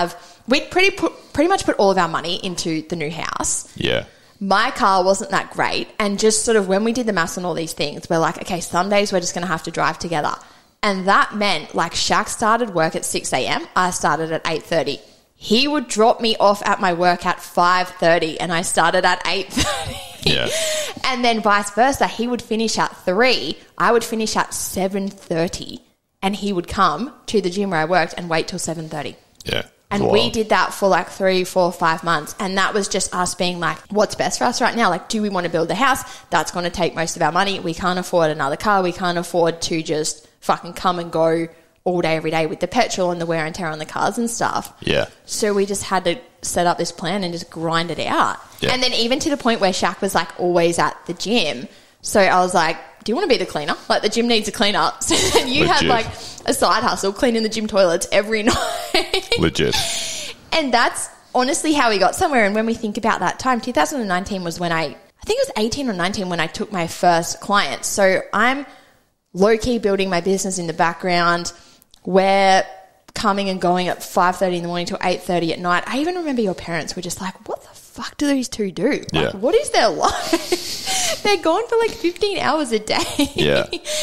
we'd pretty much put all of our money into the new house. Yeah. My car wasn't that great. And just sort of when we did the maths on all these things, we're like, okay, some days we're just going to have to drive together. And that meant like Shaq started work at 6 a.m. I started at 8:30. He would drop me off at my work at 5:30 and I started at 8:30. Yeah. And then vice versa. He would finish at 3. I would finish at 7:30. and he would come to the gym where I worked and wait till 7:30. Yeah. And we did that for like 3, 4, 5 months. And that was just us being like, what's best for us right now? Like, do we want to build a house? That's going to take most of our money. We can't afford another car. We can't afford to just fucking come and go all day, every day with the petrol and the wear and tear on the cars and stuff. Yeah. So we just had to set up this plan and just grind it out. Yeah. And then even to the point where Shaq was like always at the gym. So I was like, do you want to be the cleaner? Like, the gym needs a cleaner. So then you had like a side hustle cleaning the gym toilets every night. Legit. And that's honestly how we got somewhere. And when we think about that time, 2019 was when I think it was 18 or 19 when I took my first client. So I'm low-key building my business in the background. We're coming and going at 5:30 in the morning till 8:30 at night. I even remember your parents were just like, what the fuck do these two do? Like, Yeah. what is their life? They're gone for like 15 hours a day. Yeah.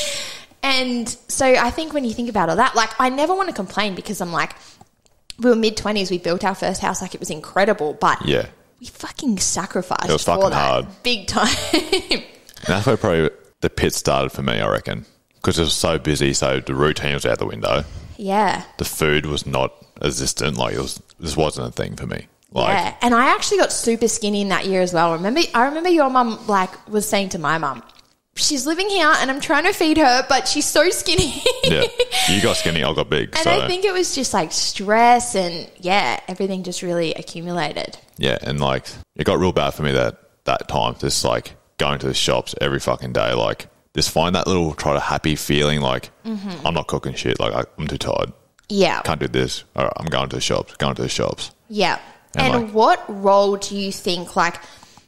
And so I think when you think about all that, like, I never want to complain because I'm like, we were mid-20s, we built our first house, like, it was incredible, but Yeah. we fucking sacrificed It was for fucking that. hard. Big time. And that's where probably the pit started for me, I reckon. Because it was so busy, so the routine was out the window. Yeah. The food was not existent. Like, this wasn't a thing for me. Like, Yeah. And I actually got super skinny in that year as well. I remember your mum, like, was saying to my mum, she's living here and I'm trying to feed her, but she's so skinny. yeah. You got skinny, I got big. And so. I think it was just like stress and, yeah, everything just really accumulated. Yeah, and like it got real bad for me that time. Just like going to the shops every fucking day, like just find that little try to happy feeling. Like I'm not cooking shit. Like I'm too tired. Yeah. Can't do this. All right, I'm going to the shops. Going to the shops. Yeah. And And like- what role do you think, like,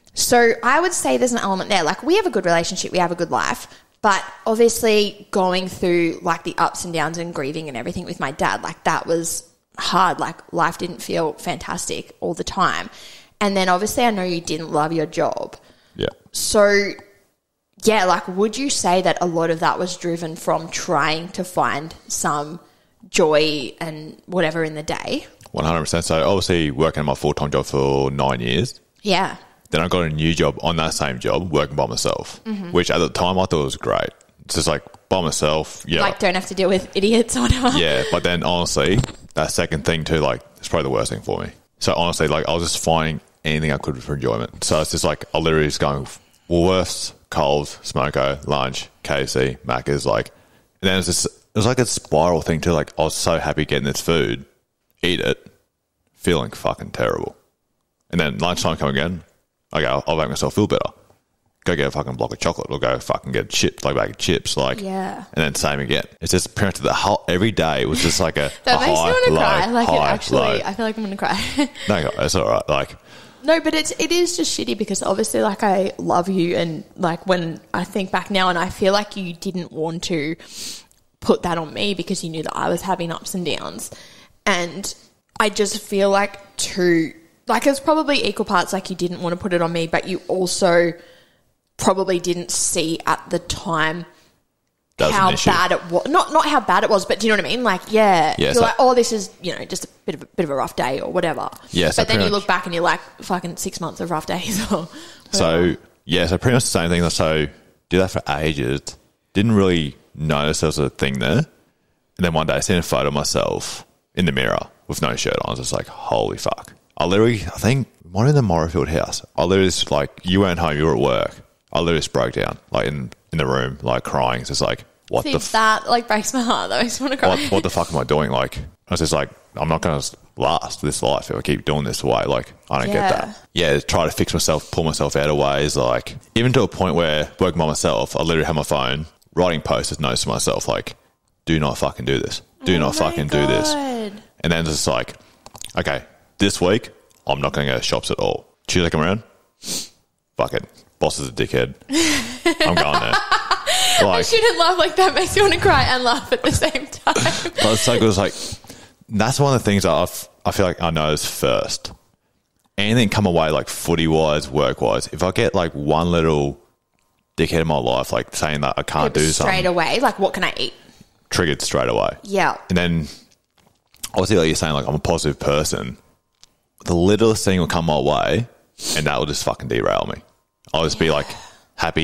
so I would say there's an element there. Like, we have a good relationship, we have a good life, but obviously going through like the ups and downs and grieving and everything with my dad, like that was hard. Like, life didn't feel fantastic all the time. And then obviously I know you didn't love your job. Yeah. So yeah, like, would you say that a lot of that was driven from trying to find some joy and whatever in the day? 100%. So obviously working at my full-time job for 9 years. Yeah. Then I got a new job on that same job working by myself, which at the time I thought was great. It's just like by myself. Yeah. Like, don't have to deal with idiots or whatever. Yeah, but then honestly, that second thing too, like, it's probably the worst thing for me. So honestly, like, I was just finding anything I could for enjoyment. So it's just like, I literally just going Woolworths, Coles, Smoko, lunch, KFC, Macca's, like, and then it was like a spiral thing too. Like, I was so happy getting this food, eat it, feeling fucking terrible. And then lunchtime come again, okay, I'll make myself feel better. Go get a fucking block of chocolate or go fucking get chips, like a bag of chips, like, Yeah. and then same again. It's just pretty much the whole, every day was just like a That a makes high, me want to low, cry. Like, high, it actually, low. I feel like I'm going to cry. No, it's all right. Like, No, but it is just shitty because obviously, like, I love you, and like when I think back now, and I feel like you didn't want to put that on me because you knew that I was having ups and downs, and I just feel like it's probably equal parts. Like, you didn't want to put it on me, but you also probably didn't see at the time that was how an issue. bad it was. Not how bad it was, but do you know what I mean? Like, yeah, Yeah, you're so- like, oh, this is, just a bit of a rough day or whatever. Yeah, so but then you pretty look much- back and you're like, fucking 6 months of rough days. Or So, yeah, so pretty much the same thing. So, do that for ages. Didn't really notice there was a thing there. And then one day I seen a photo of myself in the mirror with no shirt on. I was just like, holy fuck. I think, one in the Morrowfield house, I literally just, like, you weren't home, you were at work. I literally just broke down, like, in the room, like, crying. It's just like, what See, the that like breaks my heart. That makes me want to cry. what the fuck am I doing? Like, I was just like, I'm not going to last this life if I keep doing this way. Like, I don't Yeah. get that. Yeah, try to fix myself, pull myself out of ways. Like, even to a point where working by myself, I literally have my phone writing post-it notes to myself, like, do not fucking do this. Do not my fucking do this. God. And then it's just like, okay, this week, I'm not going to go to shops at all. Tuesday come around, fuck it. Boss is a dickhead. I'm going there. I Like, shouldn't laugh like that. Makes me want to cry and laugh at the same time. but it's so good. It's like, that's one of the things that I feel like I noticed first. Anything come away, like footy-wise, work-wise, if I get like one little dickhead in my life, like saying that I can't do Straight something, away, like, what can I eat? triggered straight away. Yeah. And then, obviously, like you're saying, like, I'm a positive person. The littlest thing will come my way, and that will just fucking derail me. I'll just be like happy,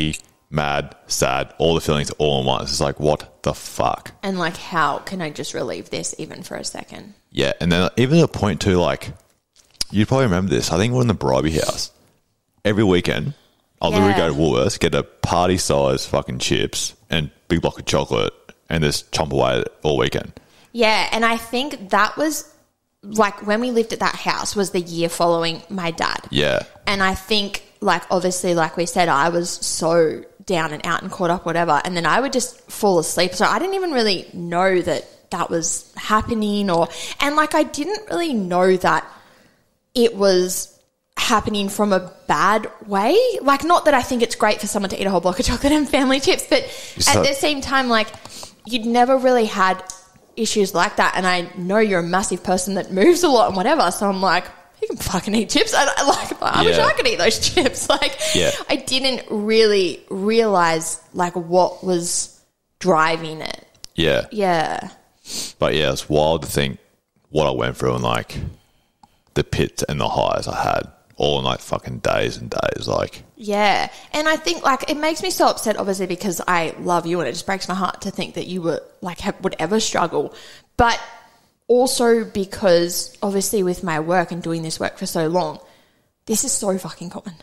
mad, sad, all the feelings all in once. It's like, what the fuck? And like, how can I just relieve this even for a second? Yeah, and then even a point too, like, you probably remember this. I think we're in the Bribey house. Every weekend, I'll literally go to Woolworths, get a party-size fucking chips and big block of chocolate and just chomp away at it all weekend. Yeah, and I think that was, like, when we lived at that house was the year following my dad. Yeah. And I think, like, obviously, like we said, I was so down and out and caught up, whatever, and then I would just fall asleep. So I didn't even really know that was happening and, like, I didn't really know that it was happening from a bad way. Like, not that I think it's great for someone to eat a whole block of chocolate and family chips, but at the same time, like, you'd never really had issues like that. And I know you're a massive person that moves a lot and whatever. So I'm like, you can fucking eat chips. I wish I could eat those chips. Like, I didn't really realize, like, what was driving it. Yeah. Yeah. But yeah, it's wild to think what I went through and, like, the pits and the highs I had all in, like, fucking days and days. Like, yeah. And I think, like, it makes me so upset, obviously, because I love you and it just breaks my heart to think that you would, like, would ever struggle. But also because, obviously, with my work and doing this work for so long, this is so fucking common.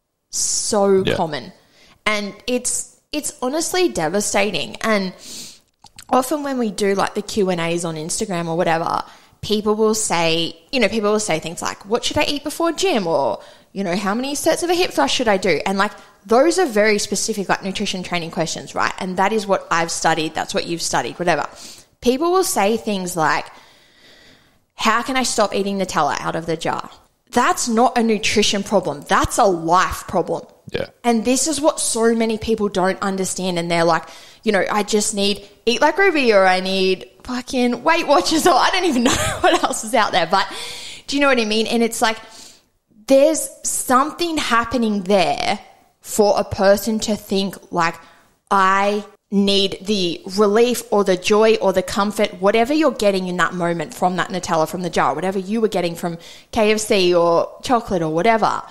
So common. And it's honestly devastating. And often when we do, like, the Q&As on Instagram or whatever, people will say things like, what should I eat before gym? Or, you know, how many sets of a hip thrust should I do? And, like, those are very specific, like, nutrition training questions, right? And that is what I've studied. That's what you've studied, whatever. People will say things like, how can I stop eating Nutella out of the jar? That's not a nutrition problem. That's a life problem. yeah. And this is what so many people don't understand. And they're like, you know, I just need Eat Like Ruby, or I need fucking Weight Watchers, or I don't even know what else is out there. But do you know what I mean? And it's like, there's something happening there for a person to think, like, I need the relief or the joy or the comfort, whatever you're getting in that moment from that Nutella from the jar, whatever you were getting from KFC or chocolate or whatever.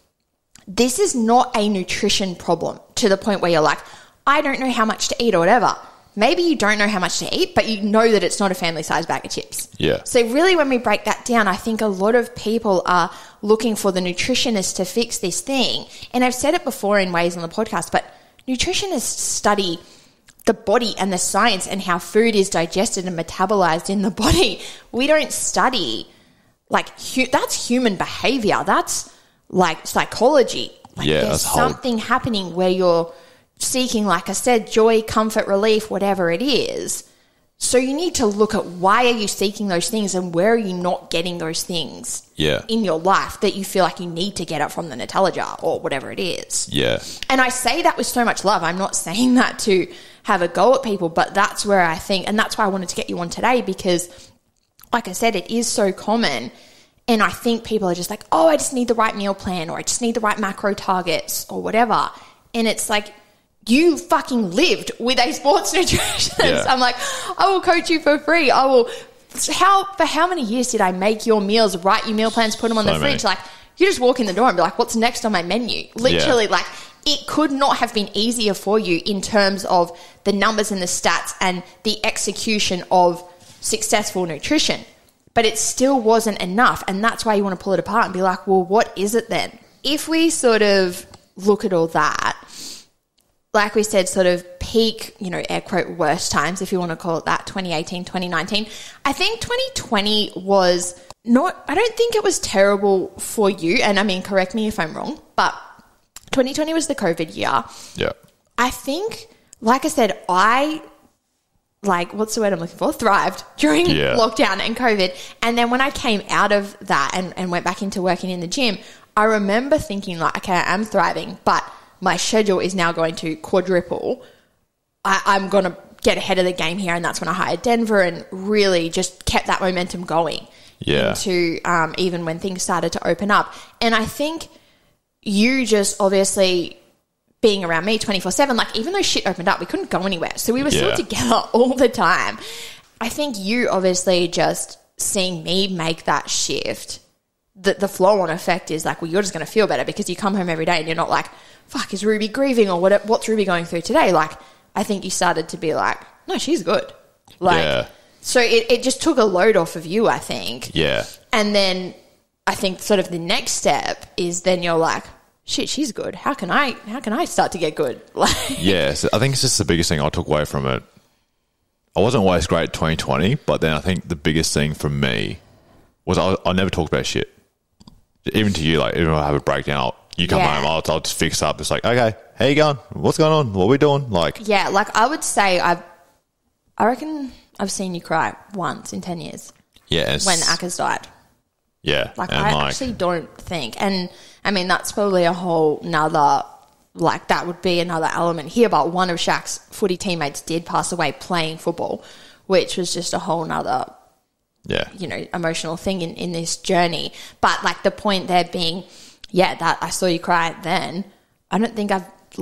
This is not a nutrition problem to the point where you're like, I don't know how much to eat or whatever. Maybe you don't know how much to eat, but you know that it's not a family-sized bag of chips. Yeah. So really, when we break that down, I think a lot of people are looking for the nutritionist to fix this thing. And I've said it before in ways on the podcast, but nutritionists study the body and the science and how food is digested and metabolized in the body. We don't study, like, that's human behavior. That's, like, psychology. Like, there's something happening where you're seeking, like I said, joy, comfort, relief, whatever it is. So you need to look at why are you seeking those things and where are you not getting those things in your life that you feel like you need to get it from the Nutella jar or whatever it is. Yeah. And I say that with so much love. I'm not saying that to have a go at people, but that's where I think, and that's why I wanted to get you on today, because, like I said, it is so common. And I think people are just like, oh, I just need the right meal plan, or I just need the right macro targets or whatever. And it's like, you fucking lived with a sports nutritionist. Yeah. I'm like, I will coach you for free. I will. For how many years did I make your meals, write your meal plans, put them on the fridge? Like, you just walk in the door and be like, what's next on my menu? Literally, like, it could not have been easier for you in terms of the numbers and the stats and the execution of successful nutrition. But it still wasn't enough. And that's why you want to pull it apart and be like, well, what is it then? If we sort of look at all that, like we said, sort of peak, you know, air quote, worst times, if you want to call it that, 2018, 2019. I think 2020 was not, I don't think it was terrible for you. And I mean, correct me if I'm wrong, but 2020 was the COVID year. Yeah. I think, like I said, what's the word I'm looking for? Thrived during lockdown and COVID. And then when I came out of that and went back into working in the gym, I remember thinking, like, okay, I am thriving, but my schedule is now going to quadruple. I'm going to get ahead of the game here. And that's when I hired Denver and really just kept that momentum going into even when things started to open up. And I think you just obviously being around me 24/7, like, even though shit opened up, we couldn't go anywhere. So we were still together all the time. I think you obviously just seeing me make that shift the flow-on effect is like, well, you're just going to feel better because you come home every day and you're not like, fuck, is Ruby grieving or what's Ruby going through today? Like, I think you started to be like, no, she's good. Like, yeah. So it just took a load off of you, I think. Yeah. And then I think sort of the next step is then you're like, shit, she's good. How can I start to get good? Like, yeah. So I think it's just the biggest thing I took away from it. I wasn't always great at 2020, but then I think the biggest thing for me was I never talked about shit. Even to you, like, even if I have a breakdown, you come home, I'll just fix up. It's like, okay, how you going? What's going on? What are we doing? Like, yeah, like I would say I reckon I've seen you cry once in 10 years. Yeah. When Aka's died. Yeah. Like, I actually don't think. And, I mean, that's probably a whole nother, like, that would be another element here. But one of Shaq's footy teammates did pass away playing football, which was just a whole nother, emotional thing in this journey. But, like, the point there being, that I saw you cry then. I don't think I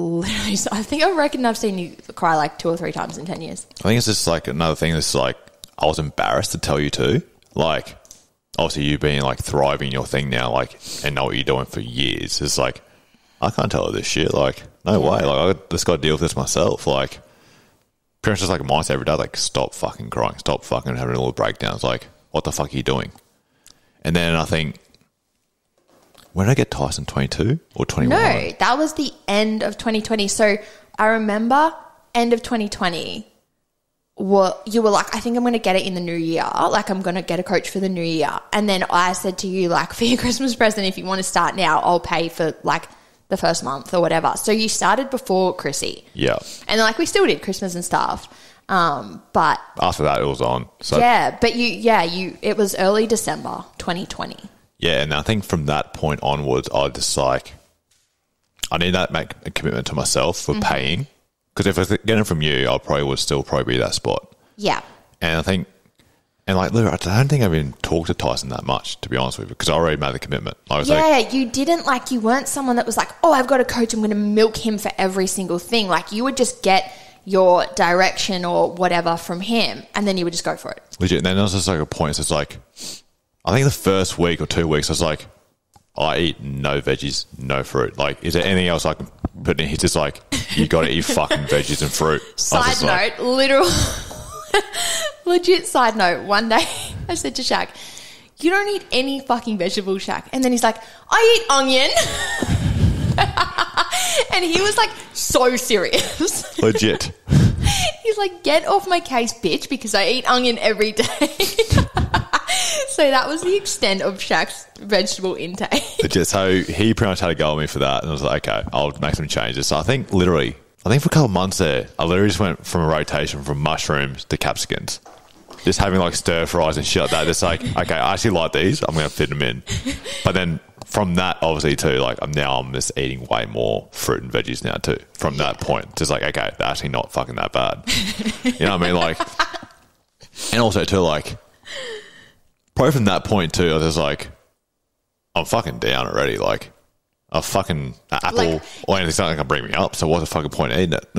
reckon I've seen you cry like 2 or 3 times in 10 years. I think it's just like another thing that's like, I was embarrassed to tell you too. Like, obviously you being like thriving your thing now, like, and know what you're doing for years. It's like, I can't tell her this shit. Like, no way. Like, I just got to deal with this myself. Like, pretty much just like a mindset every day, like, stop fucking crying, stop fucking having little breakdowns. Like, what the fuck are you doing? And then I think, when did I get Tyson, 22 or 21? No, that was the end of 2020. So I remember end of 2020, you were like, I think I'm going to get it in the new year. Like, I'm going to get a coach for the new year. And then I said to you, like, for your Christmas present, if you want to start now, I'll pay for like the first month or whatever. So you started before Chrissy. Yeah. And like, we still did Christmas and stuff. But after that, it was on. So yeah, but it was early December 2020. Yeah, and I think from that point onwards, I just like, I need to make a commitment to myself for paying. Because if I was getting it from you, I probably would still be that spot. Yeah. And I think, and like, literally, I don't think I've even talked to Tyson that much, to be honest with you, because I already made the commitment. I was you didn't, like, you weren't someone that was like, oh, I've got a coach, I'm going to milk him for every single thing. Like, you would just get your direction or whatever from him, and then you would just go for it. Legit. And then there was just like a point, so it's like, I think the first week or 2 weeks, I was like, I eat no veggies, no fruit. Like, is there anything else I can put in? He's just like, you got to eat fucking veggies and fruit. Side note, legit side note, one day I said to Shaq, you don't eat any fucking vegetables, Shaq. And then he's like, I eat onion. And he was like so serious. Legit. He's like, get off my case, bitch, because I eat onion every day. So that was the extent of Shaq's vegetable intake. Legit. So he pretty much had a go at me for that. And I was like, okay, I'll make some changes. So I think for a couple of months there, I literally just went from a rotation from mushrooms to capsicums. Just having like stir fries and shit like that. Just like, okay, I actually like these. I'm going to fit them in. But then from that, obviously too, like I'm just eating way more fruit and veggies now too. From that point, just like, okay, they're actually not fucking that bad. You know what I mean? Like, and also too, like, probably from that point too, I was just like, I'm fucking down already. Like, a fucking apple or anything's not going to bring me up. So what's the fucking point of eating it?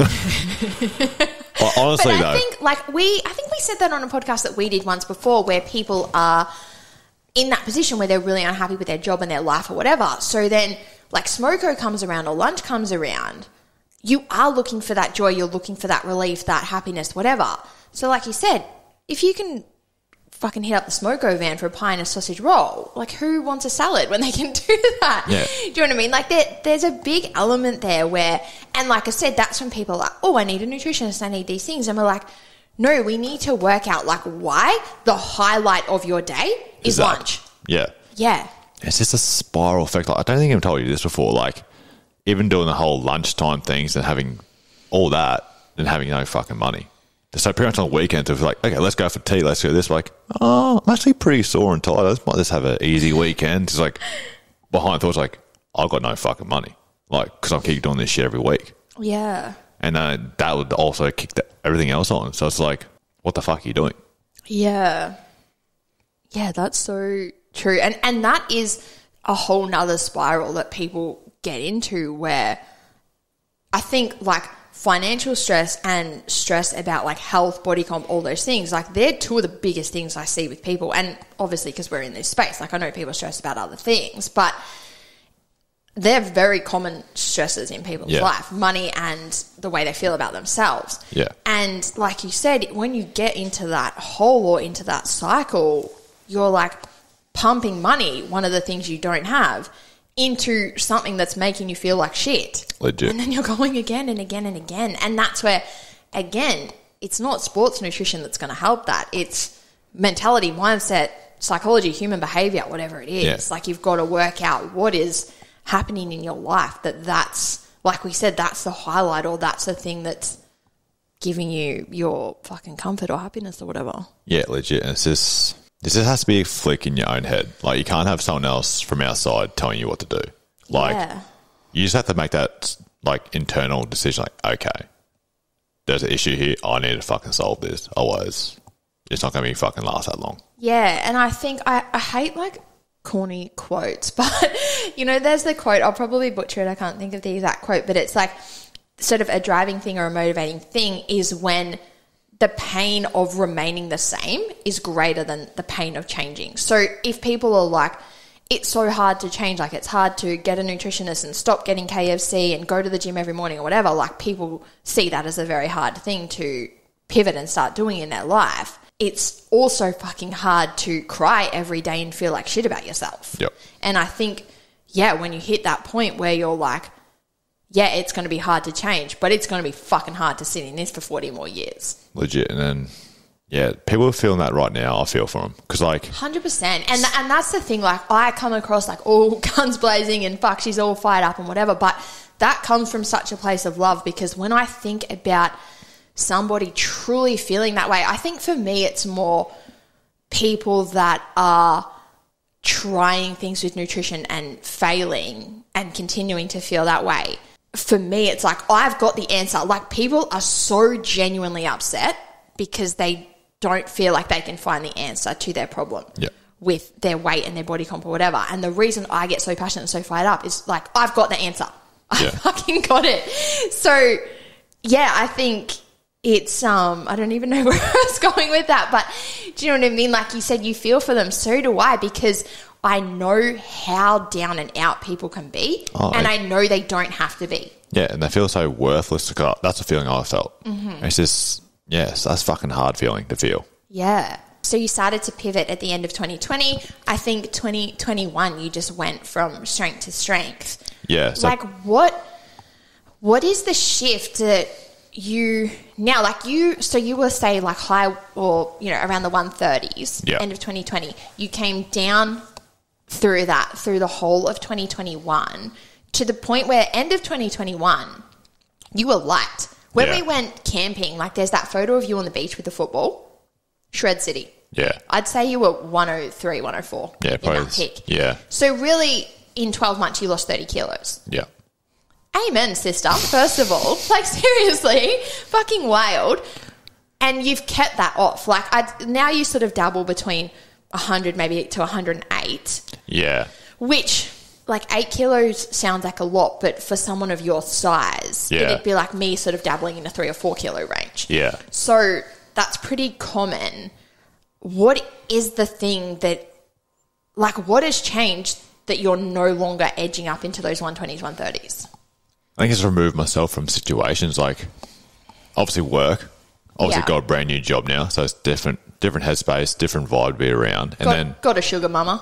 Well, honestly, but I think we said that on a podcast that we did once before, where people are in that position where they're really unhappy with their job and their life or whatever. So then, like, Smoko comes around or lunch comes around, you are looking for that joy, you're looking for that relief, that happiness, whatever. So, like you said, if you can fucking hit up the Smoko van for a pie and a sausage roll, like, who wants a salad when they can do that? Yeah. Do you know what I mean? Like, there's a big element there where, and like I said, that's when people are like, oh, I need a nutritionist, I need these things. And we're like, no, we need to work out, like, why the highlight of your day is lunch. Yeah. Yeah. It's just a spiral effect. Like, I don't think I've told you this before. Like, even doing the whole lunchtime things and having all that and having no fucking money. So pretty much on the weekends, if like, okay, let's go for tea, let's go this. Like, oh, I'm actually pretty sore and tired. I might just have an easy weekend. It's like, behind thoughts, like, I've got no fucking money. Like, because I keep doing this shit every week. Yeah. And that would also kick everything else on. So it's like, what the fuck are you doing? Yeah. Yeah, that's so true. And that is a whole nother spiral that people get into where I think, like, financial stress and stress about like health, body comp, all those things, like they're two of the biggest things I see with people. And obviously because we're in this space, like I know people stress about other things, but they're very common stresses in people's life, money and the way they feel about themselves. Yeah. And like you said, when you get into that hole or into that cycle, you're like pumping money, one of the things you don't have, into something that's making you feel like shit. Legit. And then you're going again and again and again. And that's where, again, it's not sports nutrition that's going to help that. It's mentality, mindset, psychology, human behavior, whatever it is. Yeah. Like you've got to work out what is happening in your life that's, like we said, that's the highlight or that's the thing that's giving you your fucking comfort or happiness or whatever. Yeah, legit. And it's just... This just has to be a flick in your own head. Like, you can't have someone else from outside telling you what to do. Like, you just have to make that, like, internal decision. Like, okay, there's an issue here. I need to fucking solve this. Otherwise, it's not going to be fucking last that long. Yeah, and I think I hate, like, corny quotes. But, you know, there's the quote. I'll probably butcher it. I can't think of the exact quote. But it's, like, sort of a driving thing or a motivating thing is when the pain of remaining the same is greater than the pain of changing. So if people are like, it's so hard to change, like it's hard to get a nutritionist and stop getting KFC and go to the gym every morning or whatever, like people see that as a very hard thing to pivot and start doing in their life. It's also fucking hard to cry every day and feel like shit about yourself. Yep. And I think, when you hit that point where you're like, it's going to be hard to change, but it's going to be fucking hard to sit in this for 40 more years. Legit. And then, people are feeling that right now. I feel for them. Because, like... 100%. And that's the thing. Like, I come across, like, all guns blazing and fuck, she's all fired up and whatever. But that comes from such a place of love because when I think about somebody truly feeling that way, I think for me it's more people that are trying things with nutrition and failing and continuing to feel that way. For me, it's like, I've got the answer. Like, people are so genuinely upset because they don't feel like they can find the answer to their problem with their weight and their body comp or whatever. And the reason I get so passionate and so fired up is like, I've got the answer. I fucking got it. So, I think it's, I don't even know where I was going with that, but do you know what I mean? Like you said, you feel for them. So do I, because I know how down and out people can be, and I know they don't have to be. Yeah, and they feel so worthless. That's the feeling I felt. Mm-hmm. It's just, that's fucking hard feeling to feel. Yeah. So you started to pivot at the end of 2020. I think 2021 you just went from strength to strength. Yeah. So like what is the shift that you now, like you were say like high or, around the 130s, end of 2020. You came down through the whole of 2021 to the point where end of 2021 you were light. When we went camping, like there's that photo of you on the beach with the football, Shred City. Yeah. I'd say you were 103, 104 in that peak. Yeah. So really in 12 months you lost 30 kilos. Yeah. Amen, sister, first of all. Like seriously, fucking wild. And you've kept that off. Like now you sort of dabble between 100 maybe to 108. Yeah. Which, like 8 kilos sounds like a lot, but for someone of your size, it'd be like me sort of dabbling in a 3 or 4 kilo range. Yeah. So that's pretty common. What is the thing that, like what has changed that you're no longer edging up into those 120s, 130s? I think it's removed myself from situations like obviously work. Obviously got a brand new job now, so it's different headspace, different vibe to be around. And got a sugar mama.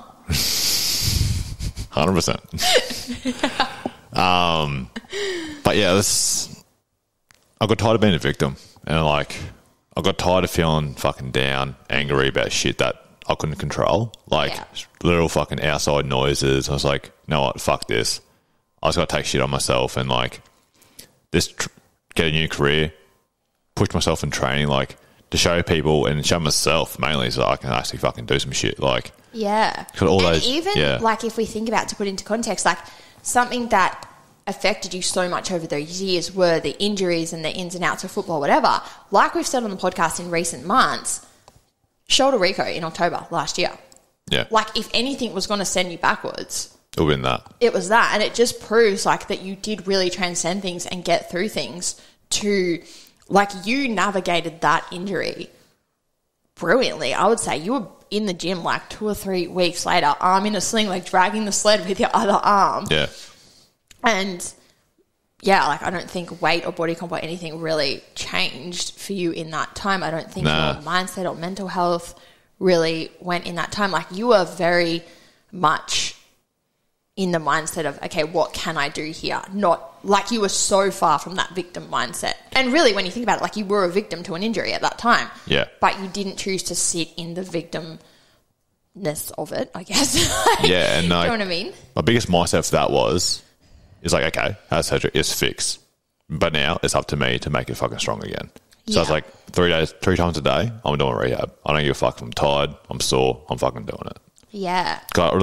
100%. But yeah, I got tired of being a victim, and I got tired of feeling fucking down, angry about shit that I couldn't control, little fucking outside noises. I was like, you know what, fuck this. I just got to take shit on myself and get a new career, push myself in training, to show people and show myself mainly so I can actually fucking do some shit. If we think about, to put into context, something that affected you so much over those years were the injuries and the ins and outs of football, whatever. Like we've said on the podcast in recent months, shoulder Rico in October last year. Yeah. If anything was going to send you backwards, it was that. And it just proves that you did really transcend things and get through things to, like, you navigated that injury brilliantly. I would say you were in the gym like 2 or 3 weeks later, arm in a sling, like dragging the sled with your other arm. Yeah. And yeah, like I don't think weight or body comp or anything really changed for you in that time. I don't think your mindset or mental health really went in that time. Like you were very much in the mindset of, okay, what can I do here? Not like you were so far from that victim mindset. And really, when you think about it, like you were a victim to an injury at that time. Yeah. But you didn't choose to sit in the victimness of it, I guess. Like, yeah. And you know what I mean? My biggest mindset for that is like, okay, our surgery is fixed. But now it's up to me to make it fucking strong again. So it's like 3 times a day, I'm doing rehab. I don't give a fuck if I'm tired, I'm sore, I'm fucking doing it. Yeah.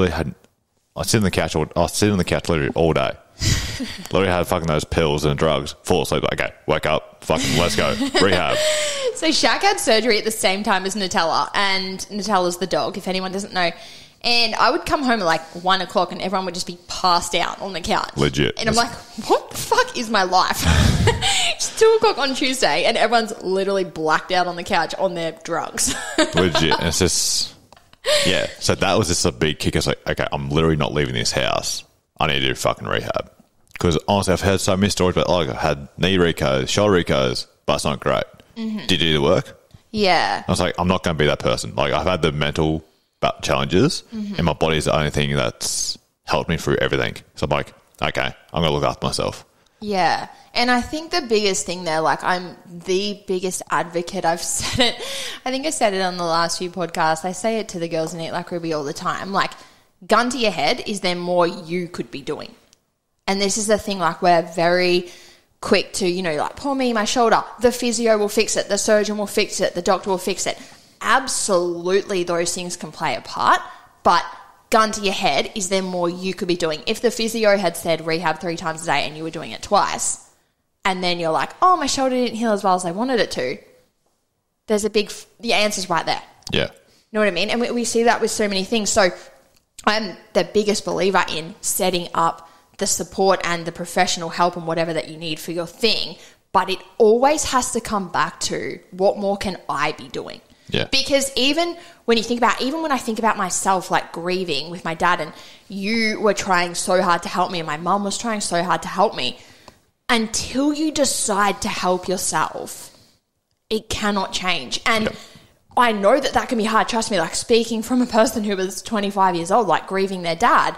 I sit on the couch literally all day. Literally had fucking those pills and drugs, fall asleep, like, okay, wake up, fucking let's go, rehab. So Shaq had surgery at the same time as Nutella, and Nutella's the dog, if anyone doesn't know. And I would come home at like 1 o'clock and everyone would just be passed out on the couch. Legit. And I'm like, what the fuck is my life? It's 2 o'clock on Tuesday and everyone's literally blacked out on the couch on their drugs. Legit. And it's just, yeah. So that was just a big kick. It's like, okay, I'm literally not leaving this house. I need to do fucking rehab. Because honestly, I've heard so many stories about, like, I had knee recos, shoulder recos, but it's not great. Mm-hmm. Did you do the work? Yeah. I was like, I'm not going to be that person. Like, I've had the mental challenges, and my body's the only thing that's helped me through everything. So I'm like, okay, I'm going to look after myself. Yeah. And I think the biggest thing there, like I'm the biggest advocate. I've said it. I think I said it on the last few podcasts. I say it to the girls in Eat Like Ruby all the time. Like, gun to your head, is there more you could be doing? And this is the thing, like we're very quick to, you know, like, pull me, my shoulder. The physio will fix it. The surgeon will fix it. The doctor will fix it. Absolutely, those things can play a part, but gun to your head, is there more you could be doing? If the physio had said rehab 3 times a day and you were doing it twice, and then you're like, oh, my shoulder didn't heal as well as I wanted it to, the answer's right there. Yeah. You know what I mean? And we see that with so many things. So I'm the biggest believer in setting up the support and the professional help and whatever that you need for your thing, but it always has to come back to, what more can I be doing? Yeah. Because even when I think about myself, like grieving with my dad, and you were trying so hard to help me and my mum was trying so hard to help me, until you decide to help yourself, it cannot change. And I know that can be hard. Trust me, like speaking from a person who was 25 years old, like grieving their dad.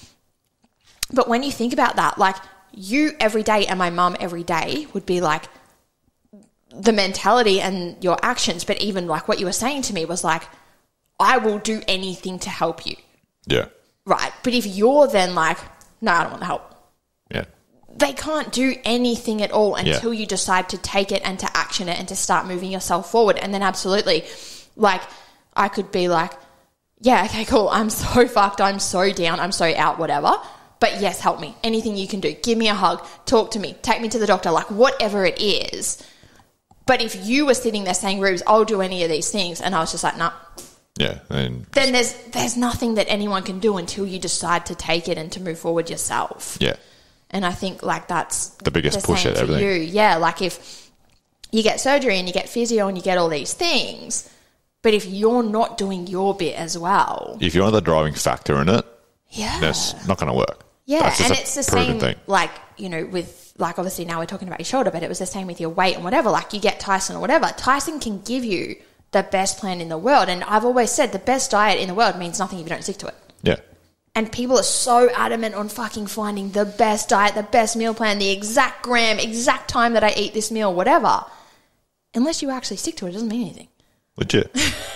But when you think about that, like you every day and my mum every day would be like, the mentality and your actions, but even like what you were saying to me was like, I will do anything to help you. Yeah. Right. But if you're then like, no, I don't want to help. Yeah. They can't do anything at all until you decide to take it and to action it and to start moving yourself forward. And then absolutely, like I could be like, yeah, okay, cool. I'm so fucked. I'm so down. I'm so out, whatever. But yes, help me. Anything you can do. Give me a hug. Talk to me. Take me to the doctor. Like whatever it is. But if you were sitting there saying, Rubes, I'll do any of these things, and I was just like, nah. Yeah. Then there's nothing that anyone can do until you decide to take it and to move forward yourself. Yeah. And I think like that's the biggest push at everything. You. Yeah, like if you get surgery and you get physio and you get all these things, but if you're not doing your bit as well. If you're not the driving factor in it, that's not going to work. Yeah, and it's the same thing. Like, you know, with like obviously now we're talking about your shoulder, but it was the same with your weight and whatever. Like you get Tyson or whatever. Tyson can give you the best plan in the world. And I've always said the best diet in the world means nothing if you don't stick to it. Yeah. And people are so adamant on fucking finding the best diet, the best meal plan, the exact gram, exact time that I eat this meal, whatever. Unless you actually stick to it, it doesn't mean anything. Legit.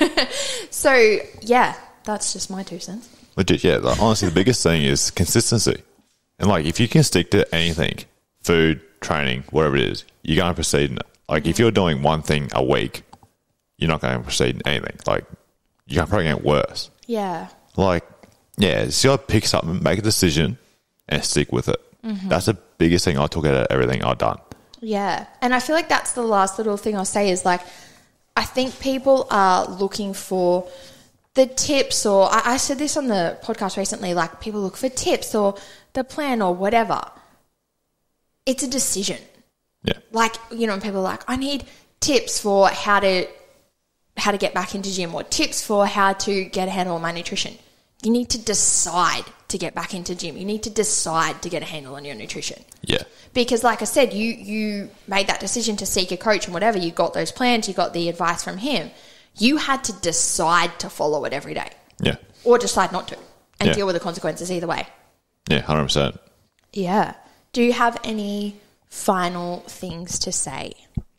So, yeah, that's just my 2 cents. Legit, yeah. Like, honestly, the biggest thing is consistency. And like if you can stick to anything, food, training, whatever it is, you're going to proceed in it. Like if you're doing one thing a week, you're not going to proceed in anything. Like you're probably going to get worse. Yeah. Like, yeah, just got to pick something, make a decision and stick with it. Mm-hmm. That's the biggest thing I took out of everything I've done. Yeah. And I feel like that's the last little thing I'll say is like, I think people are looking for the tips, or I said this on the podcast recently, like people look for tips or the plan or whatever. It's a decision. Yeah. Like, when people are like, I need tips for how to get back into gym or tips for how to get a handle on my nutrition. You need to decide to get back into gym. You need to decide to get a handle on your nutrition. Yeah. Because like I said, you made that decision to seek a coach and whatever. You got those plans. You got the advice from him. You had to decide to follow it every day. Yeah. Or decide not to and deal with the consequences either way. Yeah, 100%. Yeah. Do you have any final things to say?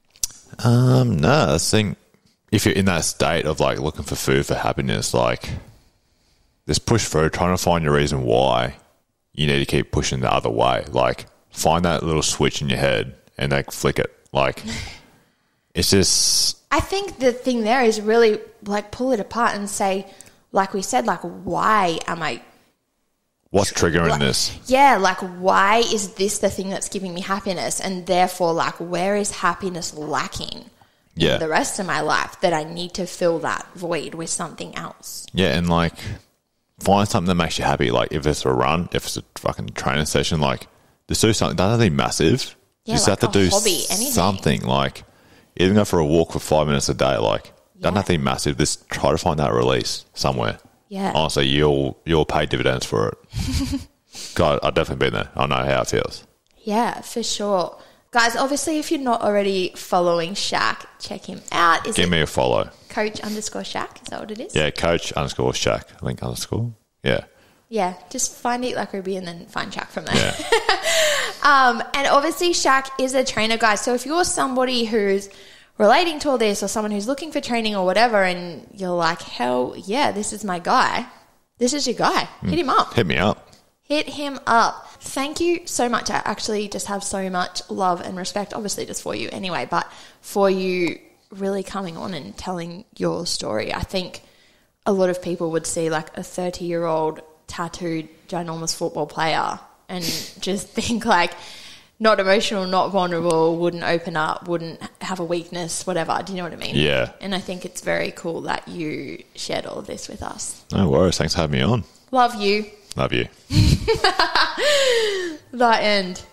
No, I think if you're in that state of like looking for food for happiness, like just push through, trying to find your reason why you need to keep pushing the other way. Like find that little switch in your head and like flick it. Like it's just... I think the thing there is really like pull it apart and say, like we said, like why am I... What's triggering this? Yeah, like why is this the thing that's giving me happiness? And therefore, like where is happiness lacking in the rest of my life that I need to fill that void with something else? Yeah, and like find something that makes you happy. Like if it's a run, if it's a fucking training session, like just do something. Doesn't have to be massive. Yeah, just like have to do hobby, anything. something. Like even go for a walk for 5 minutes a day. Like doesn't have to be massive. Just try to find that release somewhere. Yeah. Honestly, you'll pay dividends for it. God, I've definitely been there. I know how it feels. Yeah, for sure. Guys, obviously, if you're not already following Shaq, check him out. Give me a follow. Coach_Shaq, is that what it is? Yeah, Coach_Shaq. I think _ Yeah. Yeah, just find Eat Like Ruby and then find Shaq from there. Yeah. And obviously, Shaq is a trainer, guys. So if you're somebody who's relating to all this or someone who's looking for training or whatever and you're like, hell yeah, this is my guy. This is your guy. Hit him up. Hit me up. Hit him up. Thank you so much. I actually just have so much love and respect, obviously just for you anyway, but for you really coming on and telling your story. I think a lot of people would see like a 30-year-old tattooed ginormous football player and just think like not emotional, not vulnerable, wouldn't open up, wouldn't have a weakness, whatever. Do you know what I mean? Yeah. And I think it's very cool that you shared all of this with us. No worries. Thanks for having me on. Love you. Love you. The end.